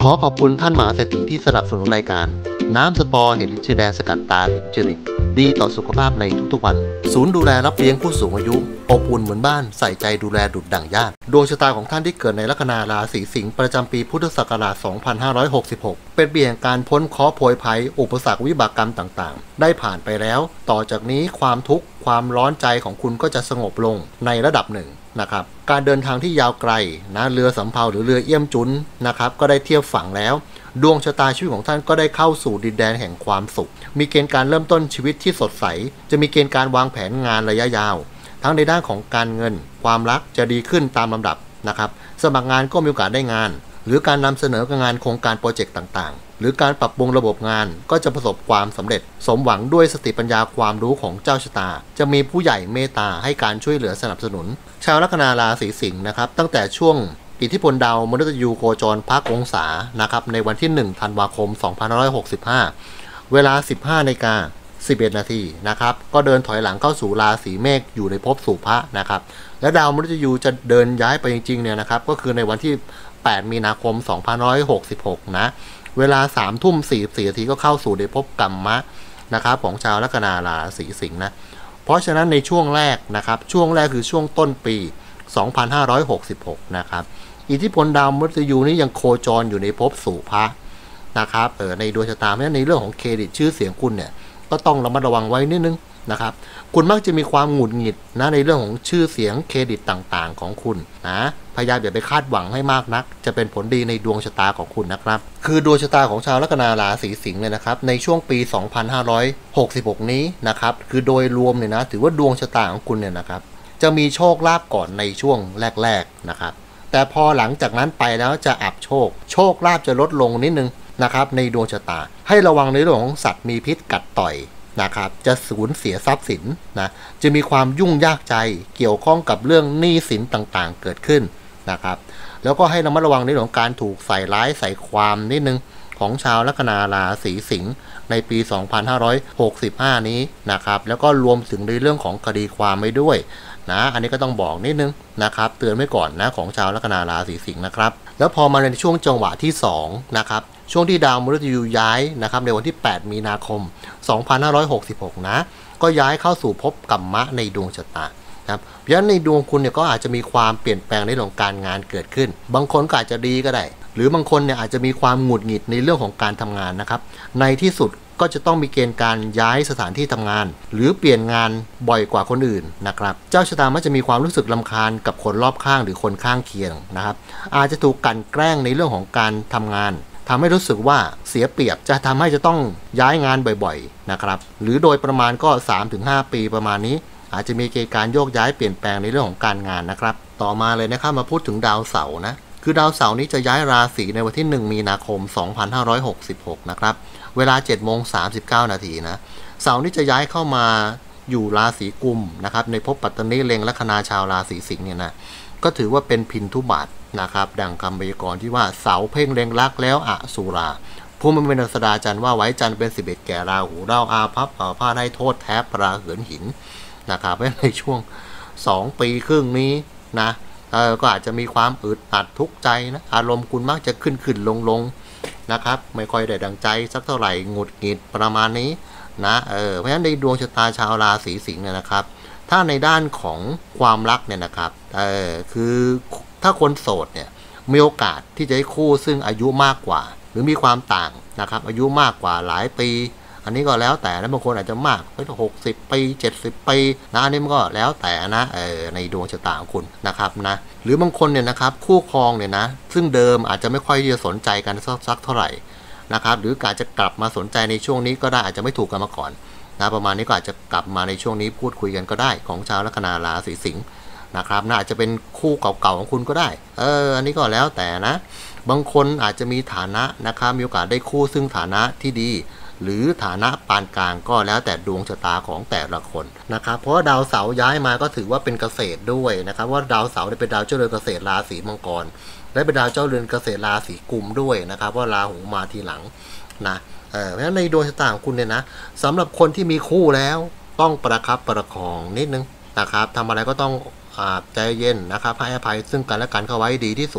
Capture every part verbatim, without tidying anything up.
ขอขอบคุณท่านมหาเศรษฐีที่สนับสนุนรายการน้ำสปอร์เห็นชื่อแดงสกัดตาจริตดีต่อสุขภาพในทุกๆวันศูนย์ดูแลรับเลี้ยงผู้สูงอายุอบอุ่นเหมือนบ้านใส่ใจดูแลดุจดั่งญาติดวงชะตาของท่านที่เกิดในลัคนาราศีสิงห์ประจำปีพุทธศักราช สองพันห้าร้อยหกสิบหก เป็นปีแห่งการพ้นเคราะห์โผยภัยอุปสรรควิบากกรรมต่างๆได้ผ่านไปแล้วต่อจากนี้ความทุกข์ความร้อนใจของคุณก็จะสงบลงในระดับหนึ่งนะครับการเดินทางที่ยาวไกลนะเรือสำเภาหรือเรือเอี้ยมจุนนะครับก็ได้เทียบฝั่งแล้วดวงชะตาชีวิตของท่านก็ได้เข้าสู่ดินแดนแห่งความสุขมีเกณฑ์การเริ่มต้นชีวิตที่สดใสจะมีเกณฑ์การวางแผนงานระยะยาวทั้งในด้านของการเงินความรักจะดีขึ้นตามลำดับนะครับสมัครงานก็มีโอกาสได้งานหรือการนำเสนองานโครงการโปรเจกต์ต่างๆหรือการปรับปรุงระบบงานก็จะประสบความสำเร็จสมหวังด้วยสติปัญญาความรู้ของเจ้าชะตาจะมีผู้ใหญ่เมตตาให้การช่วยเหลือสนับสนุนชาวลัคนาราศีสิงห์นะครับตั้งแต่ช่วงอิทธิพลดาวมฤตยูโคจรพักองศานะครับในวันที่หนึ่งธันวาคมสองพันห้าร้อยหกสิบห้าเวลา สิบห้านาฬิกาสิบเอ็ดนาทีนะครับก็เดินถอยหลังเข้าสู่ราศีเมษอยู่ในภพสุภะนะครับและดาวมฤตยูจะเดินย้ายไปจริงๆเนี่ยนะครับก็คือในวันที่แปดมีนาคมสองพันห้าร้อยหกสิบหกนะเวลาสามทุ่มสี่สิบสี่นาทีก็เข้าสู่ในภพกัมมะนะครับของชาวลัคนาราศีสิงห์นะเพราะฉะนั้นในช่วงแรกนะครับช่วงแรกคือช่วงต้นปีสองพันห้าร้อยหกสิบหกนะครับอิทธิพลดาวมฤตยูนี้ยังโคจรอยู่ในภพสุภะนะครับเออในดวงชะตาเพราะฉะนั้นในเรื่องของเครดิตชื่อเสียงคุณเนี่ยก็ต้องระมัดระวังไว้นิดนึงนะครับคุณมักจะมีความหงุดหงิดนะในเรื่องของชื่อเสียงเครดิตต่างๆของคุณนะพยายามอย่าไปคาดหวังให้มากนักจะเป็นผลดีในดวงชะตาของคุณนะครับคือดวงชะตาของชาวลัคนาราศีสิงห์เนี่ยนะครับในช่วงปีสองพันห้าร้อยหกสิบหกนี้นะครับคือโดยรวมเนี่ยนะถือว่าดวงชะตาของคุณเนี่ยนะครับจะมีโชคลาภก่อนในช่วงแรกๆนะครับแต่พอหลังจากนั้นไปแล้วจะอับโชคโชคลาภจะลดลงนิดนึงนะครับในดวงชะตาให้ระวังในเรื่องของสัตว์มีพิษกัดต่อยนะครับจะสูญเสียทรัพย์สินนะจะมีความยุ่งยากใจเกี่ยวข้องกับเรื่องหนี้สินต่างๆเกิดขึ้นนะครับแล้วก็ให้ระมัดระวังในเรื่องของการถูกใส่ร้ายใส่ความนิดนึงของชาวลัคนาราศีสิงห์ในปีสองพันห้าร้อยหกสิบห้านี้นะครับแล้วก็รวมถึงในเรื่องของคดีความไว้ด้วยนะอันนี้ก็ต้องบอกนิดนึงนะครับเตือนไว้ก่อนนะของชาวลัคนาราศีสิงห์นะครับแล้วพอมาในช่วงจังหวะที่สองนะครับช่วงที่ดาวมฤตยูย้ายนะครับในวันที่แปดมีนาคมสองพันห้าร้อยหกสิบหกนะก็ย้ายเข้าสู่ภพกัมมะในดวงชะตาครับเพราะฉะนั้นในดวงคุณเนี่ยก็อาจจะมีความเปลี่ยนแปลงในเรื่องของการงานเกิดขึ้นบางคนก็อาจจะดีก็ได้หรือบางคนเนี่ยอาจจะมีความหงุดหงิดในเรื่องของการทำงานนะครับในที่สุดก็จะต้องมีเกณฑ์การย้ายสถานที่ทำงานหรือเปลี่ยนงานบ่อยกว่าคนอื่นนะครับเจ้าชะตามักจะมีความรู้สึกรำคาญกับคนรอบข้างหรือคนข้างเคียงนะครับอาจจะถูกกลั่นแกล้งในเรื่องของการทำงานทำให้รู้สึกว่าเสียเปรียบจะทำให้จะต้องย้ายงานบ่อยๆนะครับหรือโดยประมาณก็ สามถึงห้า ปีประมาณนี้อาจจะมีเกณฑ์การโยกย้ายเปลี่ยนแปลงในเรื่องของการงานนะครับต่อมาเลยนะครับมาพูดถึงดาวเสาร์นะคือดาวเสาร์นี้จะย้ายราศีในวันที่หนึ่งมีนาคมสองพันห้าร้อยหกสิบหกนะครับเวลา เจ็ดโมงสามสิบเก้านาทีนะเสาร์นี้จะย้ายเข้ามาอยู่ราศีกุมนะครับในภพปัตตนิเล็งลัคนาชาวราศีสิงห์เนี่ยนะก็ถือว่าเป็นพินทุบาทนะครับดังคำพยากรณ์ที่ว่าเสาเพ่งเล็งรักแล้วอสุราผู้มันเป็นสดาจันว่าไว้จันเป็นสิบเอ็ดแก่ราหูเล่าอาภัพอาพาธให้โทษแทบปราเหินหินนะครับในช่วงสองปีครึ่งนี้นะเออก็อาจจะมีความอึดอัดทุกข์ใจนะอารมณ์คุณมักจะขึ้นขึ้นลงลงนะครับไม่ค่อยได้ดังใจสักเท่าไหร่หงุดหงิดประมาณนี้นะเออเพราะฉะนั้นในดวงชะตาชาวราศีสิงห์เนี่ยนะครับถ้าในด้านของความรักเนี่ยนะครับเออคือถ้าคนโสดเนี่ยมีโอกาสที่จะได้คู่ซึ่งอายุมากกว่าหรือมีความต่างนะครับอายุมากกว่าหลายปีอันนี้ก็แล้วแต่นะบางคนอาจจะมากไปหกสิบปีเจ็ดสิบปีนะอันนี้มันก็แล้วแต่นะเออในดวงชะตาของคุณนะครับนะหรือบางคนเนี่ยนะครับคู่ครองเนี่ยนะซึ่งเดิมอาจจะไม่ค่อยจะสนใจกันสักเท่าไหร่นะครับหรืออาจจะกลับมาสนใจในช่วงนี้ก็ได้อาจจะไม่ถูกกันมาก่อนนะประมาณนี้ก็อาจจะกลับมาในช่วงนี้พูดคุยกันก็ได้ของชาวลัคนาราศีสิงห์นะครับน่าจะเป็นคู่เก่าๆของคุณก็ได้เอออันนี้ก็แล้วแต่นะบางคนอาจจะมีฐานะนะครับมีโอกาสได้คู่ซึ่งฐานะที่ดีหรือฐานะปานกลางก็แล้วแต่ดวงชะตาของแต่ละคนนะครับเพราะว่าดาวเสาร์ย้ายมาก็ถือว่าเป็นเกษตรด้วยนะครับว่าดาวเสาร์เป็นดาวเจ้าเรือนเกษตรราศีมังกรและเป็นดาวเจ้าเรือนเกษตรราศีกุมด้วยนะครับว่าราหูมาทีหลังนะเออเพราะฉะนั้นในดวงชะตาของคุณเนี่ยนะสำหรับคนที่มีคู่แล้วต้องประคับประคองนิดนึงนะครับทำอะไรก็ต้องใจเย็นนะครับให้อภัยซึ่งกันและกันเข้าไว้ดีที่สุด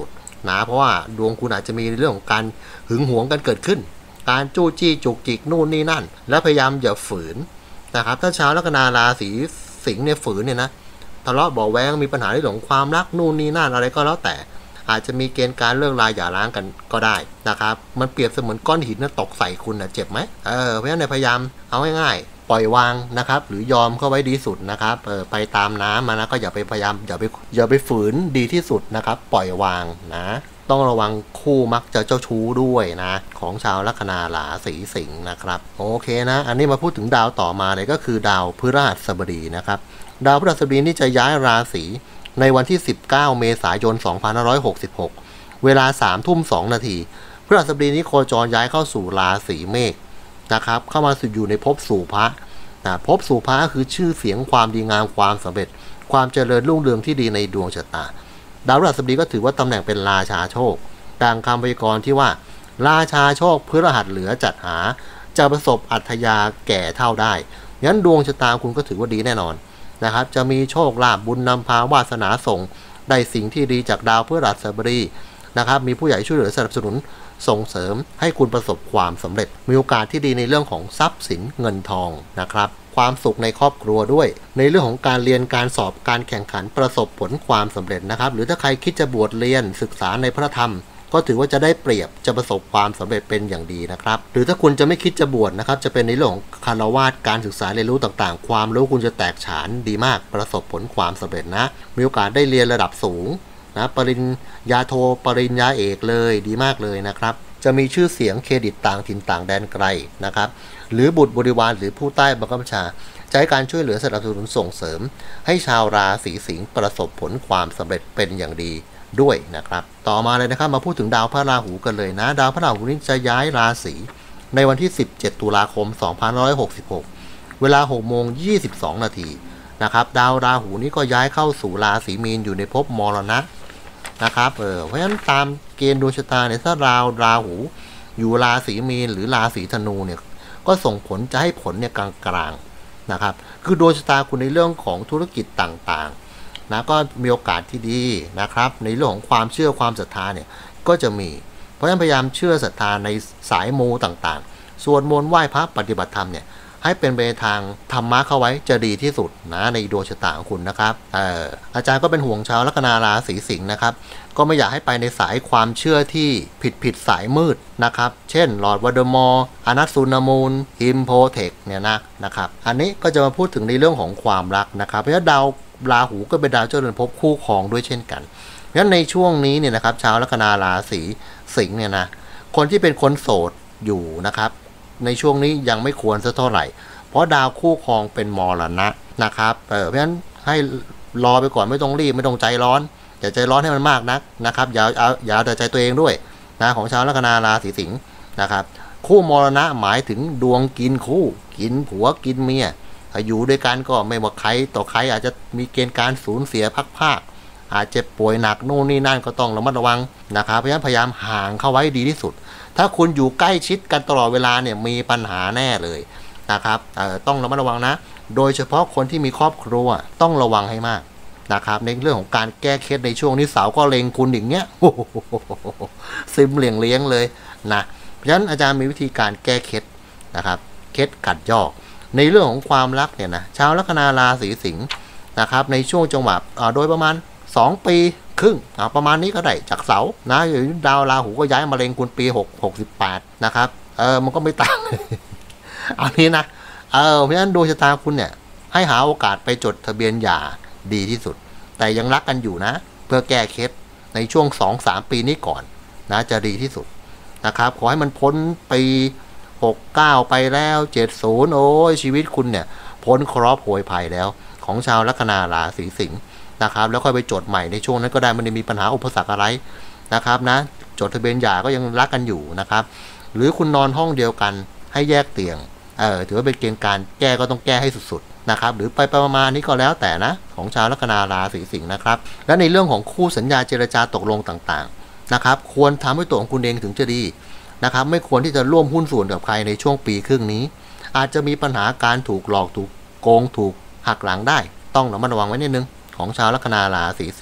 นะเพราะว่าดวงคุณอาจจะมีเรื่องของการหึงหวงกันเกิดขึ้นการจู้จี้จุกจิกนู่นนี่นั่นและพยายามอย่าฝืนนะครับถ้าชาวลัคนาราศีสิงห์เนี่ยฝืนเนี่ยนะทะเลาะเบาแวงมีปัญหาเรื่องของความรักนู่นนี่นั่นอะไรก็แล้วแต่อาจจะมีเกณฑ์การเลิกลาหย่าร้างกันก็ได้นะครับมันเปรียบเสมือนก้อนหินนะตกใส่คุณนะเจ็บไหมเออเพราะฉะนั้นพยายามเอาง่ายๆปล่อยวางนะครับหรือยอมเข้าไว้ดีสุดนะครับเออไปตามน้ำมานะก็อย่าไปพยายามอย่าไปอย่าไปฝืนดีที่สุดนะครับปล่อยวางนะต้องระวังคู่มักจะเจ้าชู้ด้วยนะของชาวลัคนาราศีสิงห์นะครับโอเคนะอันนี้มาพูดถึงดาวต่อมาเลยก็คือดาวพฤหัสบดีนะครับดาวพฤหัสบดีนี่จะย้ายราศีในวันที่สิบเก้าเมษายนสองพันห้าร้อยหกสิบหกเวลาสามทุ่มสองนาทีพฤหัสบดีนี้โคจรย้ายเข้าสู่ราศีเมษนะครับเข้ามาสู่อยู่ในภพสู่พระนะภพสู่พระคือชื่อเสียงความดีงามความสำเร็จความเจริญรุ่งเรืองที่ดีในดวงชะตาดาวพฤหัสบดีก็ถือว่าตำแหน่งเป็นราชาโชคดังคำพยากรณ์ที่ว่าราชาโชคพฤหัสเหลือจัดหาจะประสบอัธยาแก่เท่าได้งั้นดวงชะตาคุณก็ถือว่าดีแน่นอนนะครับจะมีโชคลาภบุญนำพาวาสนาส่งได้สิ่งที่ดีจากดาวพฤหัสบดีนะครับมีผู้ใหญ่ช่วยเหลือสนับสนุนส่งเสริมให้คุณประสบความสำเร็จมีโอกาสที่ดีในเรื่องของทรัพย์สินเงินทองนะครับความสุขในครอบครัวด้วยในเรื่องของการเรียนการสอบการแข่งขันประสบผลความสำเร็จนะครับหรือถ้าใครคิดจะบวชเรียนศึกษาในพระธรรมก็ถือว่าจะได้เปรียบจะประสบความสำเร็จเป็นอย่างดีนะครับหรือถ้าคุณจะไม่คิดจะบวชนะครับจะเป็นในเรื่องของคารวะการศึกษาเรียนรู้ต่างๆความรู้คุณจะแตกฉานดีมากประสบผลความสำเร็จนะมีโอกาสได้เรียนระดับสูงนะปริญญาโทปริญญาเอกเลยดีมากเลยนะครับจะมีชื่อเสียงเครดิตต่างถิ่นต่างแดนไกลนะครับหรือบุตรบริวารหรือผู้ใต้บังคับบัญชาจะให้การช่วยเหลือสนับสนุนส่งเสริมให้ชาวราศีสิงห์ประสบผลความสำเร็จเป็นอย่างดีด้วยนะครับต่อมาเลยนะครับมาพูดถึงดาวพระราหูกันเลยนะดาวพระราหูนี้จะย้ายราศีในวันที่สิบเจ็ดตุลาคมสองพันห้าร้อยหกสิบหกเวลาหกโมงยี่สิบสองนาทีนะครับดาวราหูนี้ก็ย้ายเข้าสู่ราศีมีนอยู่ในภพมรณะนะครับเออเพราะฉะนั้นตามเกณฑ์ดวงชะตาเนี่ยถ้าดาวราหูอยู่ราศีมีนหรือราศีธนูเนี่ยก็ส่งผลจะให้ผลเนี่ยกลางๆนะครับคือดวงชะตาคุณในเรื่องของธุรกิจต่างๆนะก็มีโอกาสที่ดีนะครับในเรื่องของความเชื่อความศรัทธาเนี่ยก็จะมีเพราะฉะนั้นพยายามเชื่อศรัทธาในสายมูต่างๆสวดมนต์ไหว้พระปฏิบัติธรรมเนี่ยให้เป็นไปทางธรรมะเข้าไว้จะดีที่สุดนะในดวงชะตาของคุณนะครับเอ่ออาจารย์ก็เป็นห่วงชาวลัคนาราศีสิงห์นะครับก็ไม่อยากให้ไปในสายความเชื่อที่ผิดผิดสายมืดนะครับเช่นลอร์ดวอลเดอมอร์อนัสซูนามูลฮิมโพเทคเนี่ยนะนะครับอันนี้ก็จะมาพูดถึงในเรื่องของความรักนะครับเพราะฉะนั้นดาวราหูก็เป็นดาวเจ้าเรือนภพคู่ครองด้วยเช่นกันงั้นในช่วงนี้เนี่ยนะครับชาวลัคนาราศีสิงห์เนี่ยนะคนที่เป็นคนโสดอยู่นะครับในช่วงนี้ยังไม่ควรสักเท่าไหร่เพราะดาวคู่ครองเป็นมรณะนะครับเออเพราะฉะนั้นให้รอไปก่อนไม่ต้องรีบไม่ต้องใจร้อนอย่าใจร้อนให้มันมากนักนะครับอย่าเอาอย่าแต่ใจตัวเองด้วยนะของชาวลัคนาราศีสิงห์นะครับคู่มรณะหมายถึงดวงกินคู่กินผัวกินเมียถ้าอยู่ด้วยกันก็ไม่ว่าใครต่อใครอาจจะมีเกณฑ์การสูญเสียพักภาคอาจจะป่วยหนักนู่นนี่นั่นก็ต้องระมัดระวังนะครับเพราะฉะนั้นพยายามห่างเข้าไว้ดีที่สุดถ้าคุณอยู่ใกล้ชิดกันตลอดเวลาเนี่ยมีปัญหาแน่เลยนะครับต้องระมัดระวังนะโดยเฉพาะคนที่มีครอบครัวต้องระวังให้มากนะครับในเรื่องของการแก้เคล็ดในช่วงนี้เสาก็เล็งคุณอย่างเงี้ยซิมเหลี่ยงเลี้ยงเลยนะเพราะฉะนั้นอาจารย์มีวิธีการแก้เคล็ดนะครับเคล็ดกัดยอกในเรื่องของความรักเนี่ยนะชาวลัคนาราศีสิงห์นะครับในช่วงจังหวะโดยประมาณสองปีครึ่งประมาณนี้ก็ได้จากเสานะอยู่ดาวราหูก็ย้ายมาเล็งคุณปีหก หกสิบแปดนะครับเออมันก็ไม่ต่างอันนี้นะเออเพราะฉะนั้นดวงชะตาคุณเนี่ยให้หาโอกาสไปจดทะเบียนหย่าดีที่สุดแต่ยังรักกันอยู่นะเพื่อแก้เคล็ดในช่วง สองถึงสาม ปีนี้ก่อนนะจะดีที่สุดนะครับขอให้มันพ้นปีหกสิบเก้าไปแล้วเจ็ดสิบโอ้ยชีวิตคุณเนี่ยพ้นเคราะห์โผยภัยแล้วของชาวลัคนาราศีสิงห์นะครับแล้วค่อยไปจดใหม่ในช่วงนั้นก็ได้มันไม่มีปัญหาอุปสรรคอะไรนะครับนะจดทะเบียนหย่าก็ยังรักกันอยู่นะครับหรือคุณนอนห้องเดียวกันให้แยกเตียงเออถือว่าเป็นเกณฑ์การแก้ก็ต้องแก้ให้สุดๆนะครับหรือไปประมาณนี้ก็แล้วแต่นะของชาวลัคนาราศีสิงห์นะครับและในเรื่องของคู่สัญญาเจรจาตกลงต่างๆนะครับควรทำให้ตัวของคุณเองถึงจะดีนะครับไม่ควรที่จะร่วมหุ้นส่วนกับใครในช่วงปีครึ่งนี้อาจจะมีปัญหาการถูกหลอกถูกโกงถูกหักหลังได้ต้องระมัดระวังไว้นิดนึงของชาวลัคนาราศีสิงห์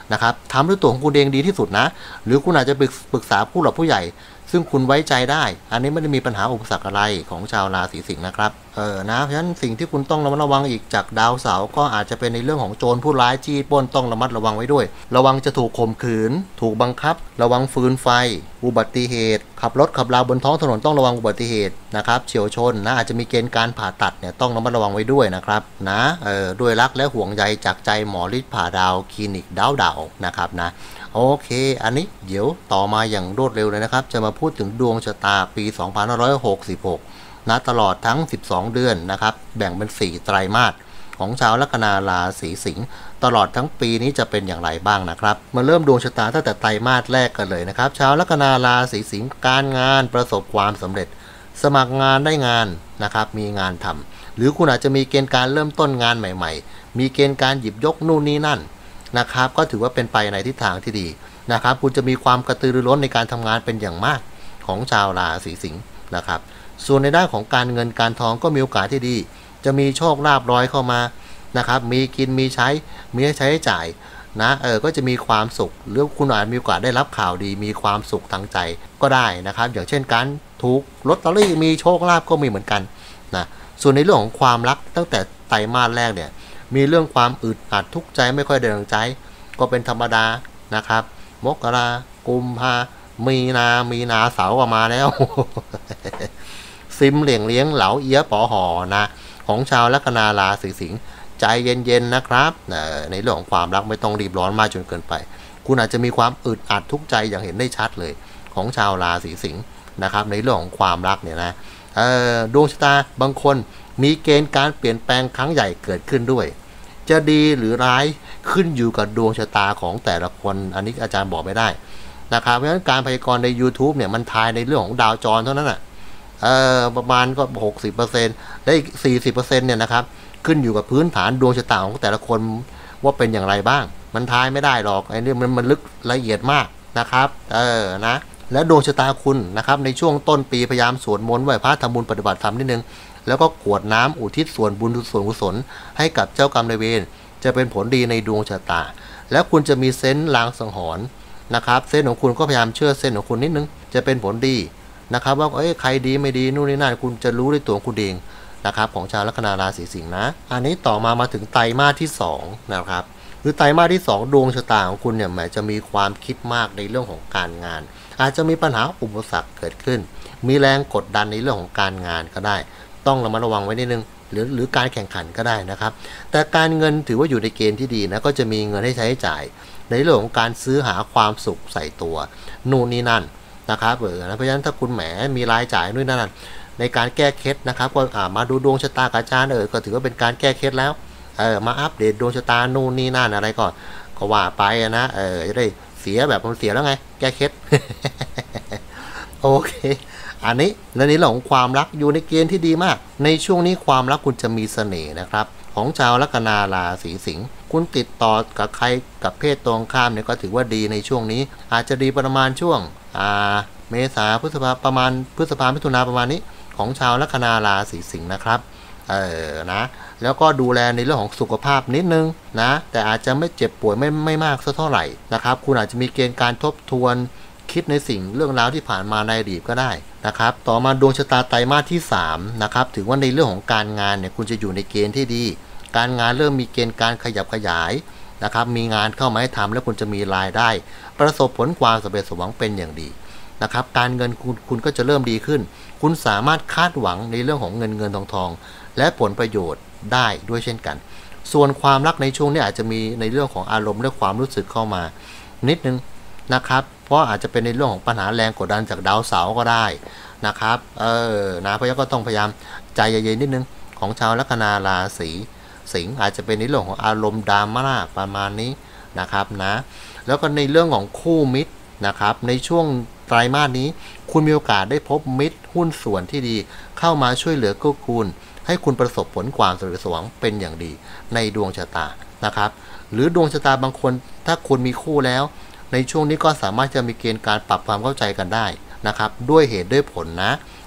นะครับทำด้วยตัวของคุณเองดีที่สุดนะหรือคุณอาจจะปรึกษาผู้หลักผู้ใหญ่ซึ่งคุณไว้ใจได้อันนี้ไม่ได้มีปัญหาอุปสรรคอะไรของชาวราศีสิงห์นะครับเออนะเพราะฉะนั้นสิ่งที่คุณต้องระมัดระวังอีกจากดาวเสาร์ก็อาจจะเป็นในเรื่องของโจรผู้ร้ายจี้ปล้นต้องระมัดระวังไว้ด้วยระวังจะถูกข่มขืนถูกบังคับระวังฟืนไฟอุบัติเหตุขับรถขับราบนท้องถนนต้องระวังอุบัติเหตุนะครับเฉียวชนนะอาจจะมีเกณฑ์การผ่าตัดเนี่ยต้องระมัดระวังไว้ด้วยนะครับนะเออด้วยรักและห่วงใยจากใจหมอฤทธิ์ผ่าดาวคลินิกดาวดาวนะครับนะโอเคอันนี้เดี๋ยวต่อมาอย่างรวดเร็วเลยนะครับจะมาพูดถึงดวงชะตาปีสองพันห้าร้อยหกสิบหกนะตลอดทั้งสิบสองเดือนนะครับแบ่งเป็นสี่ไตรมาสของชาวลัคนาราศีสิงห์ตลอดทั้งปีนี้จะเป็นอย่างไรบ้างนะครับมาเริ่มดวงชะตาตั้งแต่ไตรมาสแรกกันเลยนะครับชาวลัคนาราศีสิงห์การงานประสบความสำเร็จสมัครงานได้งานนะครับมีงานทำหรือคุณอาจจะมีเกณฑ์การเริ่มต้นงานใหม่ๆมีเกณฑ์การหยิบยกนู่นนี่นั่นนะครับก็ถือว่าเป็นไปในทิศทางที่ดีนะครับคุณจะมีความกระตือรือร้นในการทำงานเป็นอย่างมากของชาวราศีสิงห์นะครับส่วนในด้านของการเงินการทองก็มีโอกาสที่ดีจะมีโชคลาภร้อยเข้ามานะครับมีกินมีใช้มีใช้จ่ายนะเออก็จะมีความสุขหรือคุณอาจมีโอกาสได้รับข่าวดีมีความสุขทางใจก็ได้นะครับอย่างเช่นการถูกลอตเตอรี่มีโชคลาภก็มีเหมือนกันนะส่วนในเรื่องของความรักตั้งแต่ไตรมาสแรกเนี่ยมีเรื่องความอึดอัดทุกข์ใจไม่ค่อยได้ดังใจก็เป็นธรรมดานะครับมกรากุมภามีนามีนาเสาร์ก็มาแล้ว ซิมเหลี่ยงเลี้ยงเหลาเอี้ยปอหอนะของชาวลัคนาราศีสิงห์ใจเย็นๆนะครับในเรื่องของความรักไม่ต้องรีบร้อนมากจนเกินไปคุณอาจจะมีความอึดอัดทุกข์ใจอย่างเห็นได้ชัดเลยของชาวราศีสิงห์นะครับในเรื่องของความรักเนี่ยนะดวงชะตาบางคนมีเกณฑ์การเปลี่ยนแปลงครั้งใหญ่เกิดขึ้นด้วยจะดีหรือร้ายขึ้นอยู่กับดวงชะตาของแต่ละคนอันนี้อาจารย์บอกไม่ได้นะครับเพราะฉะนั้นการพยากรณ์ใน YouTube เนี่ยมันทายในเรื่องของดาวจรเท่านั้นอ่ะเออประมาณก็ หกสิบเปอร์เซ็นต์ และอีก สี่สิบเปอร์เซ็นต์ เนี่ยนะครับขึ้นอยู่กับพื้นฐานดวงชะตาของแต่ละคนว่าเป็นอย่างไรบ้างมันทายไม่ได้หรอกไอ้นี่มันมันลึกละเอียดมากนะครับเออนะและดวงชะตาคุณนะครับในช่วงต้นปีพยายามสวดมนต์ไหว้พระทำบุญปฏิบัติธรรมนิดนึงแล้วก็กรวดน้ำอุทิศส่วนบุญส่วนกุศลให้กับเจ้ากรรมนายเวรจะเป็นผลดีในดวงชะตาและคุณจะมีเซนส์ลางสังหรณ์นะครับเส้นของคุณก็พยายามเชื่อเส้นของคุณนิดนึงจะเป็นผลดีนะครับว่าเอ้ยใครดีไม่ดีนู่นนี่นั่นคุณจะรู้ด้วยตัวคุณเองนะครับของชาวลัคนาราศีสิงห์นะอันนี้ต่อมามาถึงไตรมาสที่สองนะครับหรือไตรมาสที่สองดวงชะตาของคุณเนี่ยหมายจะมีความคิดมากในเรื่องของการงานอาจจะมีปัญหาอุปสรรคเกิดขึ้นมีแรงกดดันในเรื่องของการงานก็ได้ต้องระมัดระวังไว้นิดนึงหรือหรือการแข่งขันก็ได้นะครับแต่การเงินถือว่าอยู่ในเกณฑ์ที่ดีนะก็จะมีเงินให้ใช้จ่ายในเรื่องของการซื้อหาความสุขใส่ตัวนู่นนี่นั่นนะครับเออเพราะฉะนั้นถ้าคุณแหมมีรายจ่ายนู่นนั่นในการแก้เคล็ดนะครับก็มาดูดวงชะตาอาจารย์เออก็ถือว่าเป็นการแก้เคล็ดแล้วเออมาอัปเดตดวงชะตานู่นนี่นั่นอะไรก่อนก็ว่าไปนะเออจะได้เสียแบบมันเสียแล้วไงแก้เคล็ด โอเคอันนี้และในเรื่องของความรักอยู่ในเกณฑ์ที่ดีมากในช่วงนี้ความรักคุณจะมีเสน่ห์นะครับของชาวลัคนาราศีสิงห์คุณติดต่อกับใครกับเพศตรงข้ามเนี่ยก็ถือว่าดีในช่วงนี้อาจจะดีประมาณช่วงอ่าเมษาพฤษภาประมาณพฤษภามิถุนาประมาณนี้ของชาวลัคนาราศีสิงห์นะครับเออนะแล้วก็ดูแลในเรื่องของสุขภาพนิดนึงนะแต่อาจจะไม่เจ็บป่วยไม่ไม่มากสักเท่าไหร่นะครับคุณอาจจะมีเกณฑ์การทบทวนคิดในสิ่งเรื่องราวที่ผ่านมาในอดีตก็ได้นะครับต่อมาดวงชะตาไตรมาสที่สามนะครับถือว่าในเรื่องของการงานเนี่ยคุณจะอยู่ในเกณฑ์ที่ดีการงานเริ่มมีเกณฑ์การขยับขยายนะครับมีงานเข้ามาให้ทำแล้วคุณจะมีรายได้ประสบผลความสำเร็จสมหวังเป็นอย่างดีนะครับการเงินคุณคุณก็จะเริ่มดีขึ้นคุณสามารถคาดหวังในเรื่องของเงินเงินทองทองและผลประโยชน์ได้ด้วยเช่นกันส่วนความรักในช่วงนี้อาจจะมีในเรื่องของอารมณ์และความรู้สึกเข้ามานิดนึงนะครับเพราะอาจจะเป็นในเรื่องของปัญหาแรงกดดันจากดาวเสาร์ก็ได้นะครับเออนะเพราะฉะนั้นก็ต้องพยายามใจเย็นๆนิดนึงของชาวลัคนาราศีสิงห์อาจจะเป็นในเรื่องของอารมณ์ดราม่าประมาณนี้นะครับนะแล้วก็ในเรื่องของคู่มิตรนะครับในช่วงไตรมาสนี้คุณมีโอกาสได้พบมิตรหุ้นส่วนที่ดีเข้ามาช่วยเหลือเกื้อกูลให้คุณประสบผลความสำเร็จสมหวังเป็นอย่างดีในดวงชะตานะครับหรือดวงชะตาบางคนถ้าคุณมีคู่แล้วในช่วงนี้ก็สามารถจะมีเกณฑ์การปรับความเข้าใจกันได้นะครับด้วยเหตุด้วยผลนะ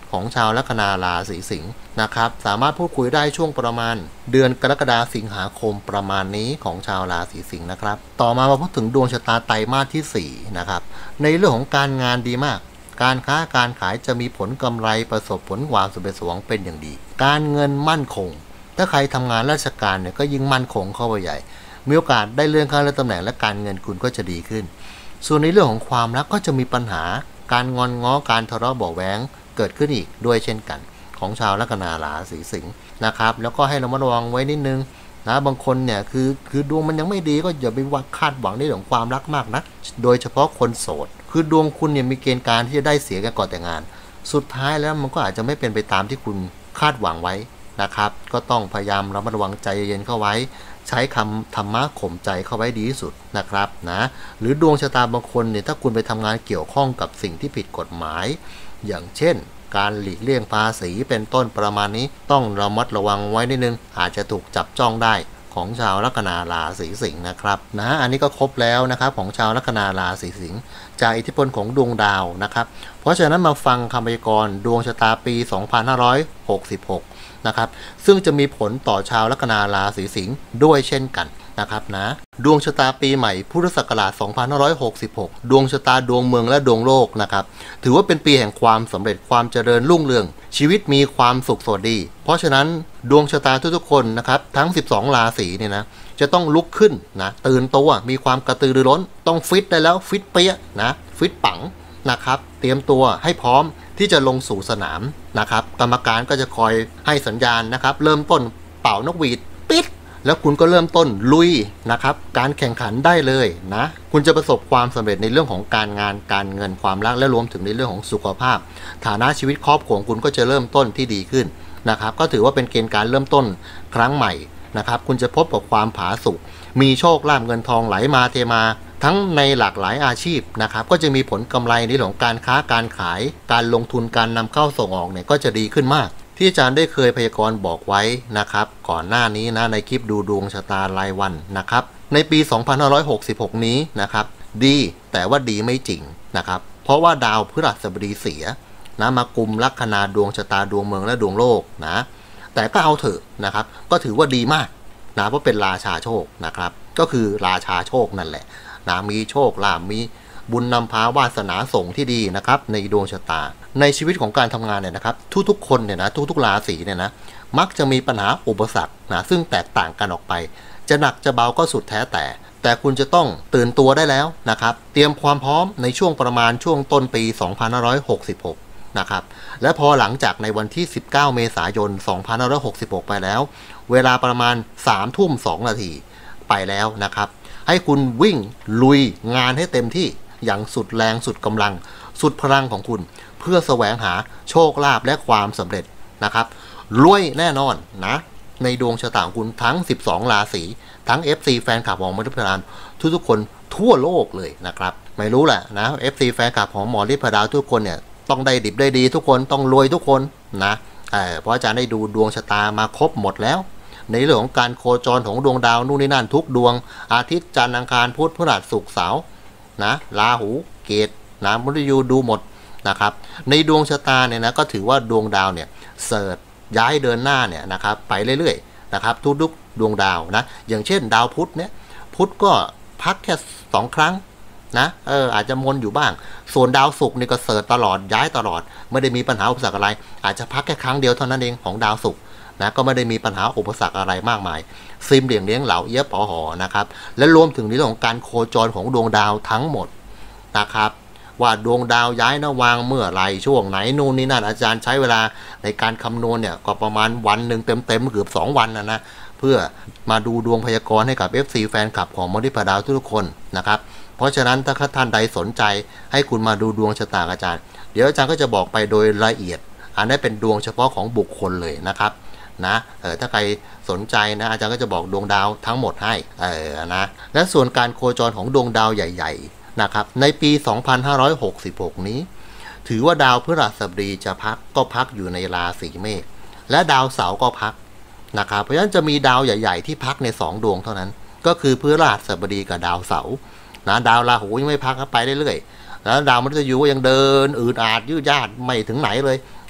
ของชาวลัคนาราศีสิงห์นะครับสามารถพูดคุยได้ช่วงประมาณเดือนกรกฎาคมสิงหาคมประมาณนี้ของชาวราศีสิงห์นะครับต่อมามาพูดถึงดวงชะตาไตรมาสที่สี่นะครับในเรื่องของการงานดีมากการค้าการขายจะมีผลกำไรประสบผลความสำเร็จสมหวังเป็นอย่างดีการเงินมั่นคงถ้าใครทำงานราชการเนี่ยก็ยิ่งมั่นคงเข้าไปใหญ่มีโอกาสได้เลื่อนขั้นเลื่อนตำแหน่งและการเงินคุณก็จะดีขึ้นส่วนในเรื่องของความรักก็จะมีปัญหาการงอนง้อการทะเลาะเบาะแว้งเกิดขึ้นอีกด้วยเช่นกันของชาวลัคนาราศีสิงห์นะครับแล้วก็ให้เรามาระวังไว้นิดนึงนะบางคนเนี่ยคือคือดวงมันยังไม่ดีก็อย่าไปวัดคาดหวังในเรื่องของความรักมากนะโดยเฉพาะคนโสดคือดวงคุณเนี่ยมีเกณฑ์การที่จะได้เสียกันก่อนแต่งงานสุดท้ายแล้วมันก็อาจจะไม่เป็นไปตามที่คุณคาดหวังไว้นะครับก็ต้องพยายามระมัดระวังใจเย็นเข้าไว้ใช้คำธรรมะข่มใจเข้าไว้ดีที่สุดนะครับนะหรือดวงชะตาบางคนเนี่ยถ้าคุณไปทำงานเกี่ยวข้องกับสิ่งที่ผิดกฎหมายอย่างเช่นการหลีกเลี่ยงภาษีเป็นต้นประมาณนี้ต้องระมัดระวังไว้นิดนึงอาจจะถูกจับจ้องได้ของชาวลัคนาราศีสิงห์นะครับนะอันนี้ก็ครบแล้วนะครับของชาวลัคนาราศีสิงห์จากอิทธิพลของดวงดาวนะครับเพราะฉะนั้นมาฟังคำพยากรณ์ดวงชะตาปีสองพันห้าร้อยหกสิบหกนะครับซึ่งจะมีผลต่อชาวลัคนาราศีสิงห์ด้วยเช่นกันนะครับนะดวงชะตาปีใหม่พุทธศักราชสองพันห้าร้อยหกสิบหกดวงชะตาดวงเมืองและดวงโลกนะครับถือว่าเป็นปีแห่งความสำเร็จความเจริญรุ่งเรืองชีวิตมีความสุขสวัสดีเพราะฉะนั้นดวงชะตาทุกๆคนนะครับทั้งสิบสองราศีเนี่ยนะจะต้องลุกขึ้นนะตื่นตัวมีความกระตือรือร้นต้องฟิตได้แล้วฟิตเปี้ยนะฟิตปังนะครับเตรียมตัวให้พร้อมที่จะลงสู่สนามนะครับกรรมการก็จะคอยให้สัญญาณนะครับเริ่มต้นเป่านกหวีดปิดแล้วคุณก็เริ่มต้นลุยนะครับการแข่งขันได้เลยนะคุณจะประสบความสำเร็จในเรื่องของการงานการเงินความรักและรวมถึงในเรื่องของสุขภาพฐานะชีวิตครอบครัวของคุณก็จะเริ่มต้นที่ดีขึ้นนะครับก็ถือว่าเป็นเกณฑ์การเริ่มต้นครั้งใหม่นะครับคุณจะพบกับความผาสุกมีโชคลาภเงินทองไหลมาเทมาทั้งในหลากหลายอาชีพนะครับก็จะมีผลกำไรในเรื่องของการค้าการขายการลงทุนการนำเข้าส่งออกเนี่ยก็จะดีขึ้นมากที่อาจารย์ได้เคยพยากรณ์บอกไว้นะครับก่อนหน้านี้นะในคลิปดูดวงชะตารายวันนะครับในปีสองพันห้าร้อยหกสิบหกนี้นะครับดีแต่ว่าดีไม่จริงนะครับเพราะว่าดาวพฤหัสบดีเสียนะมากุมลัคนาดวงชะตาดวงเมืองและดวงโลกนะแต่ก็เอาเถอะนะครับก็ถือว่าดีมากนะเพราะเป็นราชาโชคนะครับก็คือราชาโชคนั่นแหละนะมีโชคลาภมีบุญนำพาวาสนาส่งที่ดีนะครับในดวงชะตาในชีวิตของการทำงานเนี่ยนะครับทุกๆคนเนี่ยนะทุกๆราศีเนี่ยนะมักจะมีปัญหาอุปสรรคนะซึ่งแตกต่างกันออกไปจะหนักจะเบาก็สุดแท้แต่แต่คุณจะต้องตื่นตัวได้แล้วนะครับเตรียมความพร้อมในช่วงประมาณช่วงต้นปีสองพันห้าร้อยหกสิบหกนะครับและพอหลังจากในวันที่สิบเก้าเมษายนสองพันห้าร้อยหกสิบหกไปแล้วเวลาประมาณสามทุ่มสองนาทีไปแล้วนะครับให้คุณวิ่งลุยงานให้เต็มที่อย่างสุดแรงสุดกำลังสุดพลังของคุณเพื่อแสวงหาโชคลาภและความสำเร็จนะครับรวยแน่นอนนะในดวงชะตาของคุณทั้งสิบสองราศีทั้ง เอฟ ซี แฟนคลับของหมอฤทธิ์พดาทุกๆคนทั่วโลกเลยนะครับไม่รู้แหละนะ เอฟ ซี แฟนคลับของหมอฤทธิ์พดาทุกคนเนี่ยต้องได้ดิบได้ดีทุกคนต้องรวยทุกคนนะเออเพราะอาจารย์ได้ดูดวงชะตามาครบหมดแล้วในเรื่องของการโคจรของดวงดาวนู่นนี่นั่นทุกดวงอาทิตย์จันทร์อังคารพุธพฤหัสศุกร์เสาร์นะราหูเกตนะมฤตยูดูหมดนะครับในดวงชะตาเนี่ยนะก็ถือว่าดวงดาวเนี่ยเสิร์ชย้ายเดินหน้าเนี่ยนะครับไปเรื่อยๆนะครับทุกๆดวงดาวนะอย่างเช่นดาวพุธเนี่ยพุธก็พักแค่สองครั้งนะเอออาจจะมนอยู่บ้างส่วนดาวศุกร์นี่ก็เสิร์ชตลอดย้ายตลอดไม่ได้มีปัญหาอุปสรรคอะไรอาจจะพักแค่ครั้งเดียวเท่านั้นเองของดาวศุกร์นะก็ไม่ได้มีปัญหาอุปสรรคอะไรมากมายซิมเหลี่ยงเลี้ยงเหลาเอี้ยปอหอนะครับและรวมถึงในเรื่องของการโคจรของดวงดาวทั้งหมดนะครับว่าดวงดาวย้ายนวางเมื่อไรช่วงไหนนู่นนี่นั่นอาจารย์ใช้เวลาในการคำนวณเนี่ยก็ประมาณวันหนึ่งเต็มๆเกือบสองวันนะนะเพื่อมาดูดวงพยากรณ์ให้กับ เอฟ ซี แฟนคลับของหมอฤทธิ์พดาทุกคนนะครับเพราะฉะนั้นถ้าท่านใดสนใจให้คุณมาดูดวงชะตาอาจารย์เดี๋ยวอาจารย์ก็จะบอกไปโดยละเอียดอันนี้เป็นดวงเฉพาะของบุคคลเลยนะครับนะเออถ้าใครสนใจนะอาจารย์ก็จะบอกดวงดาวทั้งหมดให้เออนะและส่วนการโคจรของดวงดาวใหญ่ๆนะครับในปีสองพันห้าร้อยหกสิบหกนี้ถือว่าดาวพฤหัสบดีจะพักก็พักอยู่ในราศีเมษและดาวเสาร์ก็พักนะครับเพราะฉะนั้นจะมีดาวใหญ่ๆที่พักในสองดวงเท่านั้นก็คือพฤหัสบดีกับดาวเสาร์นะดาวราหูยังไม่พักไปเรื่อยๆแล้วดาวมฤตยูยังเดินอืดอาดยืดยาดไม่ถึงไหนเลย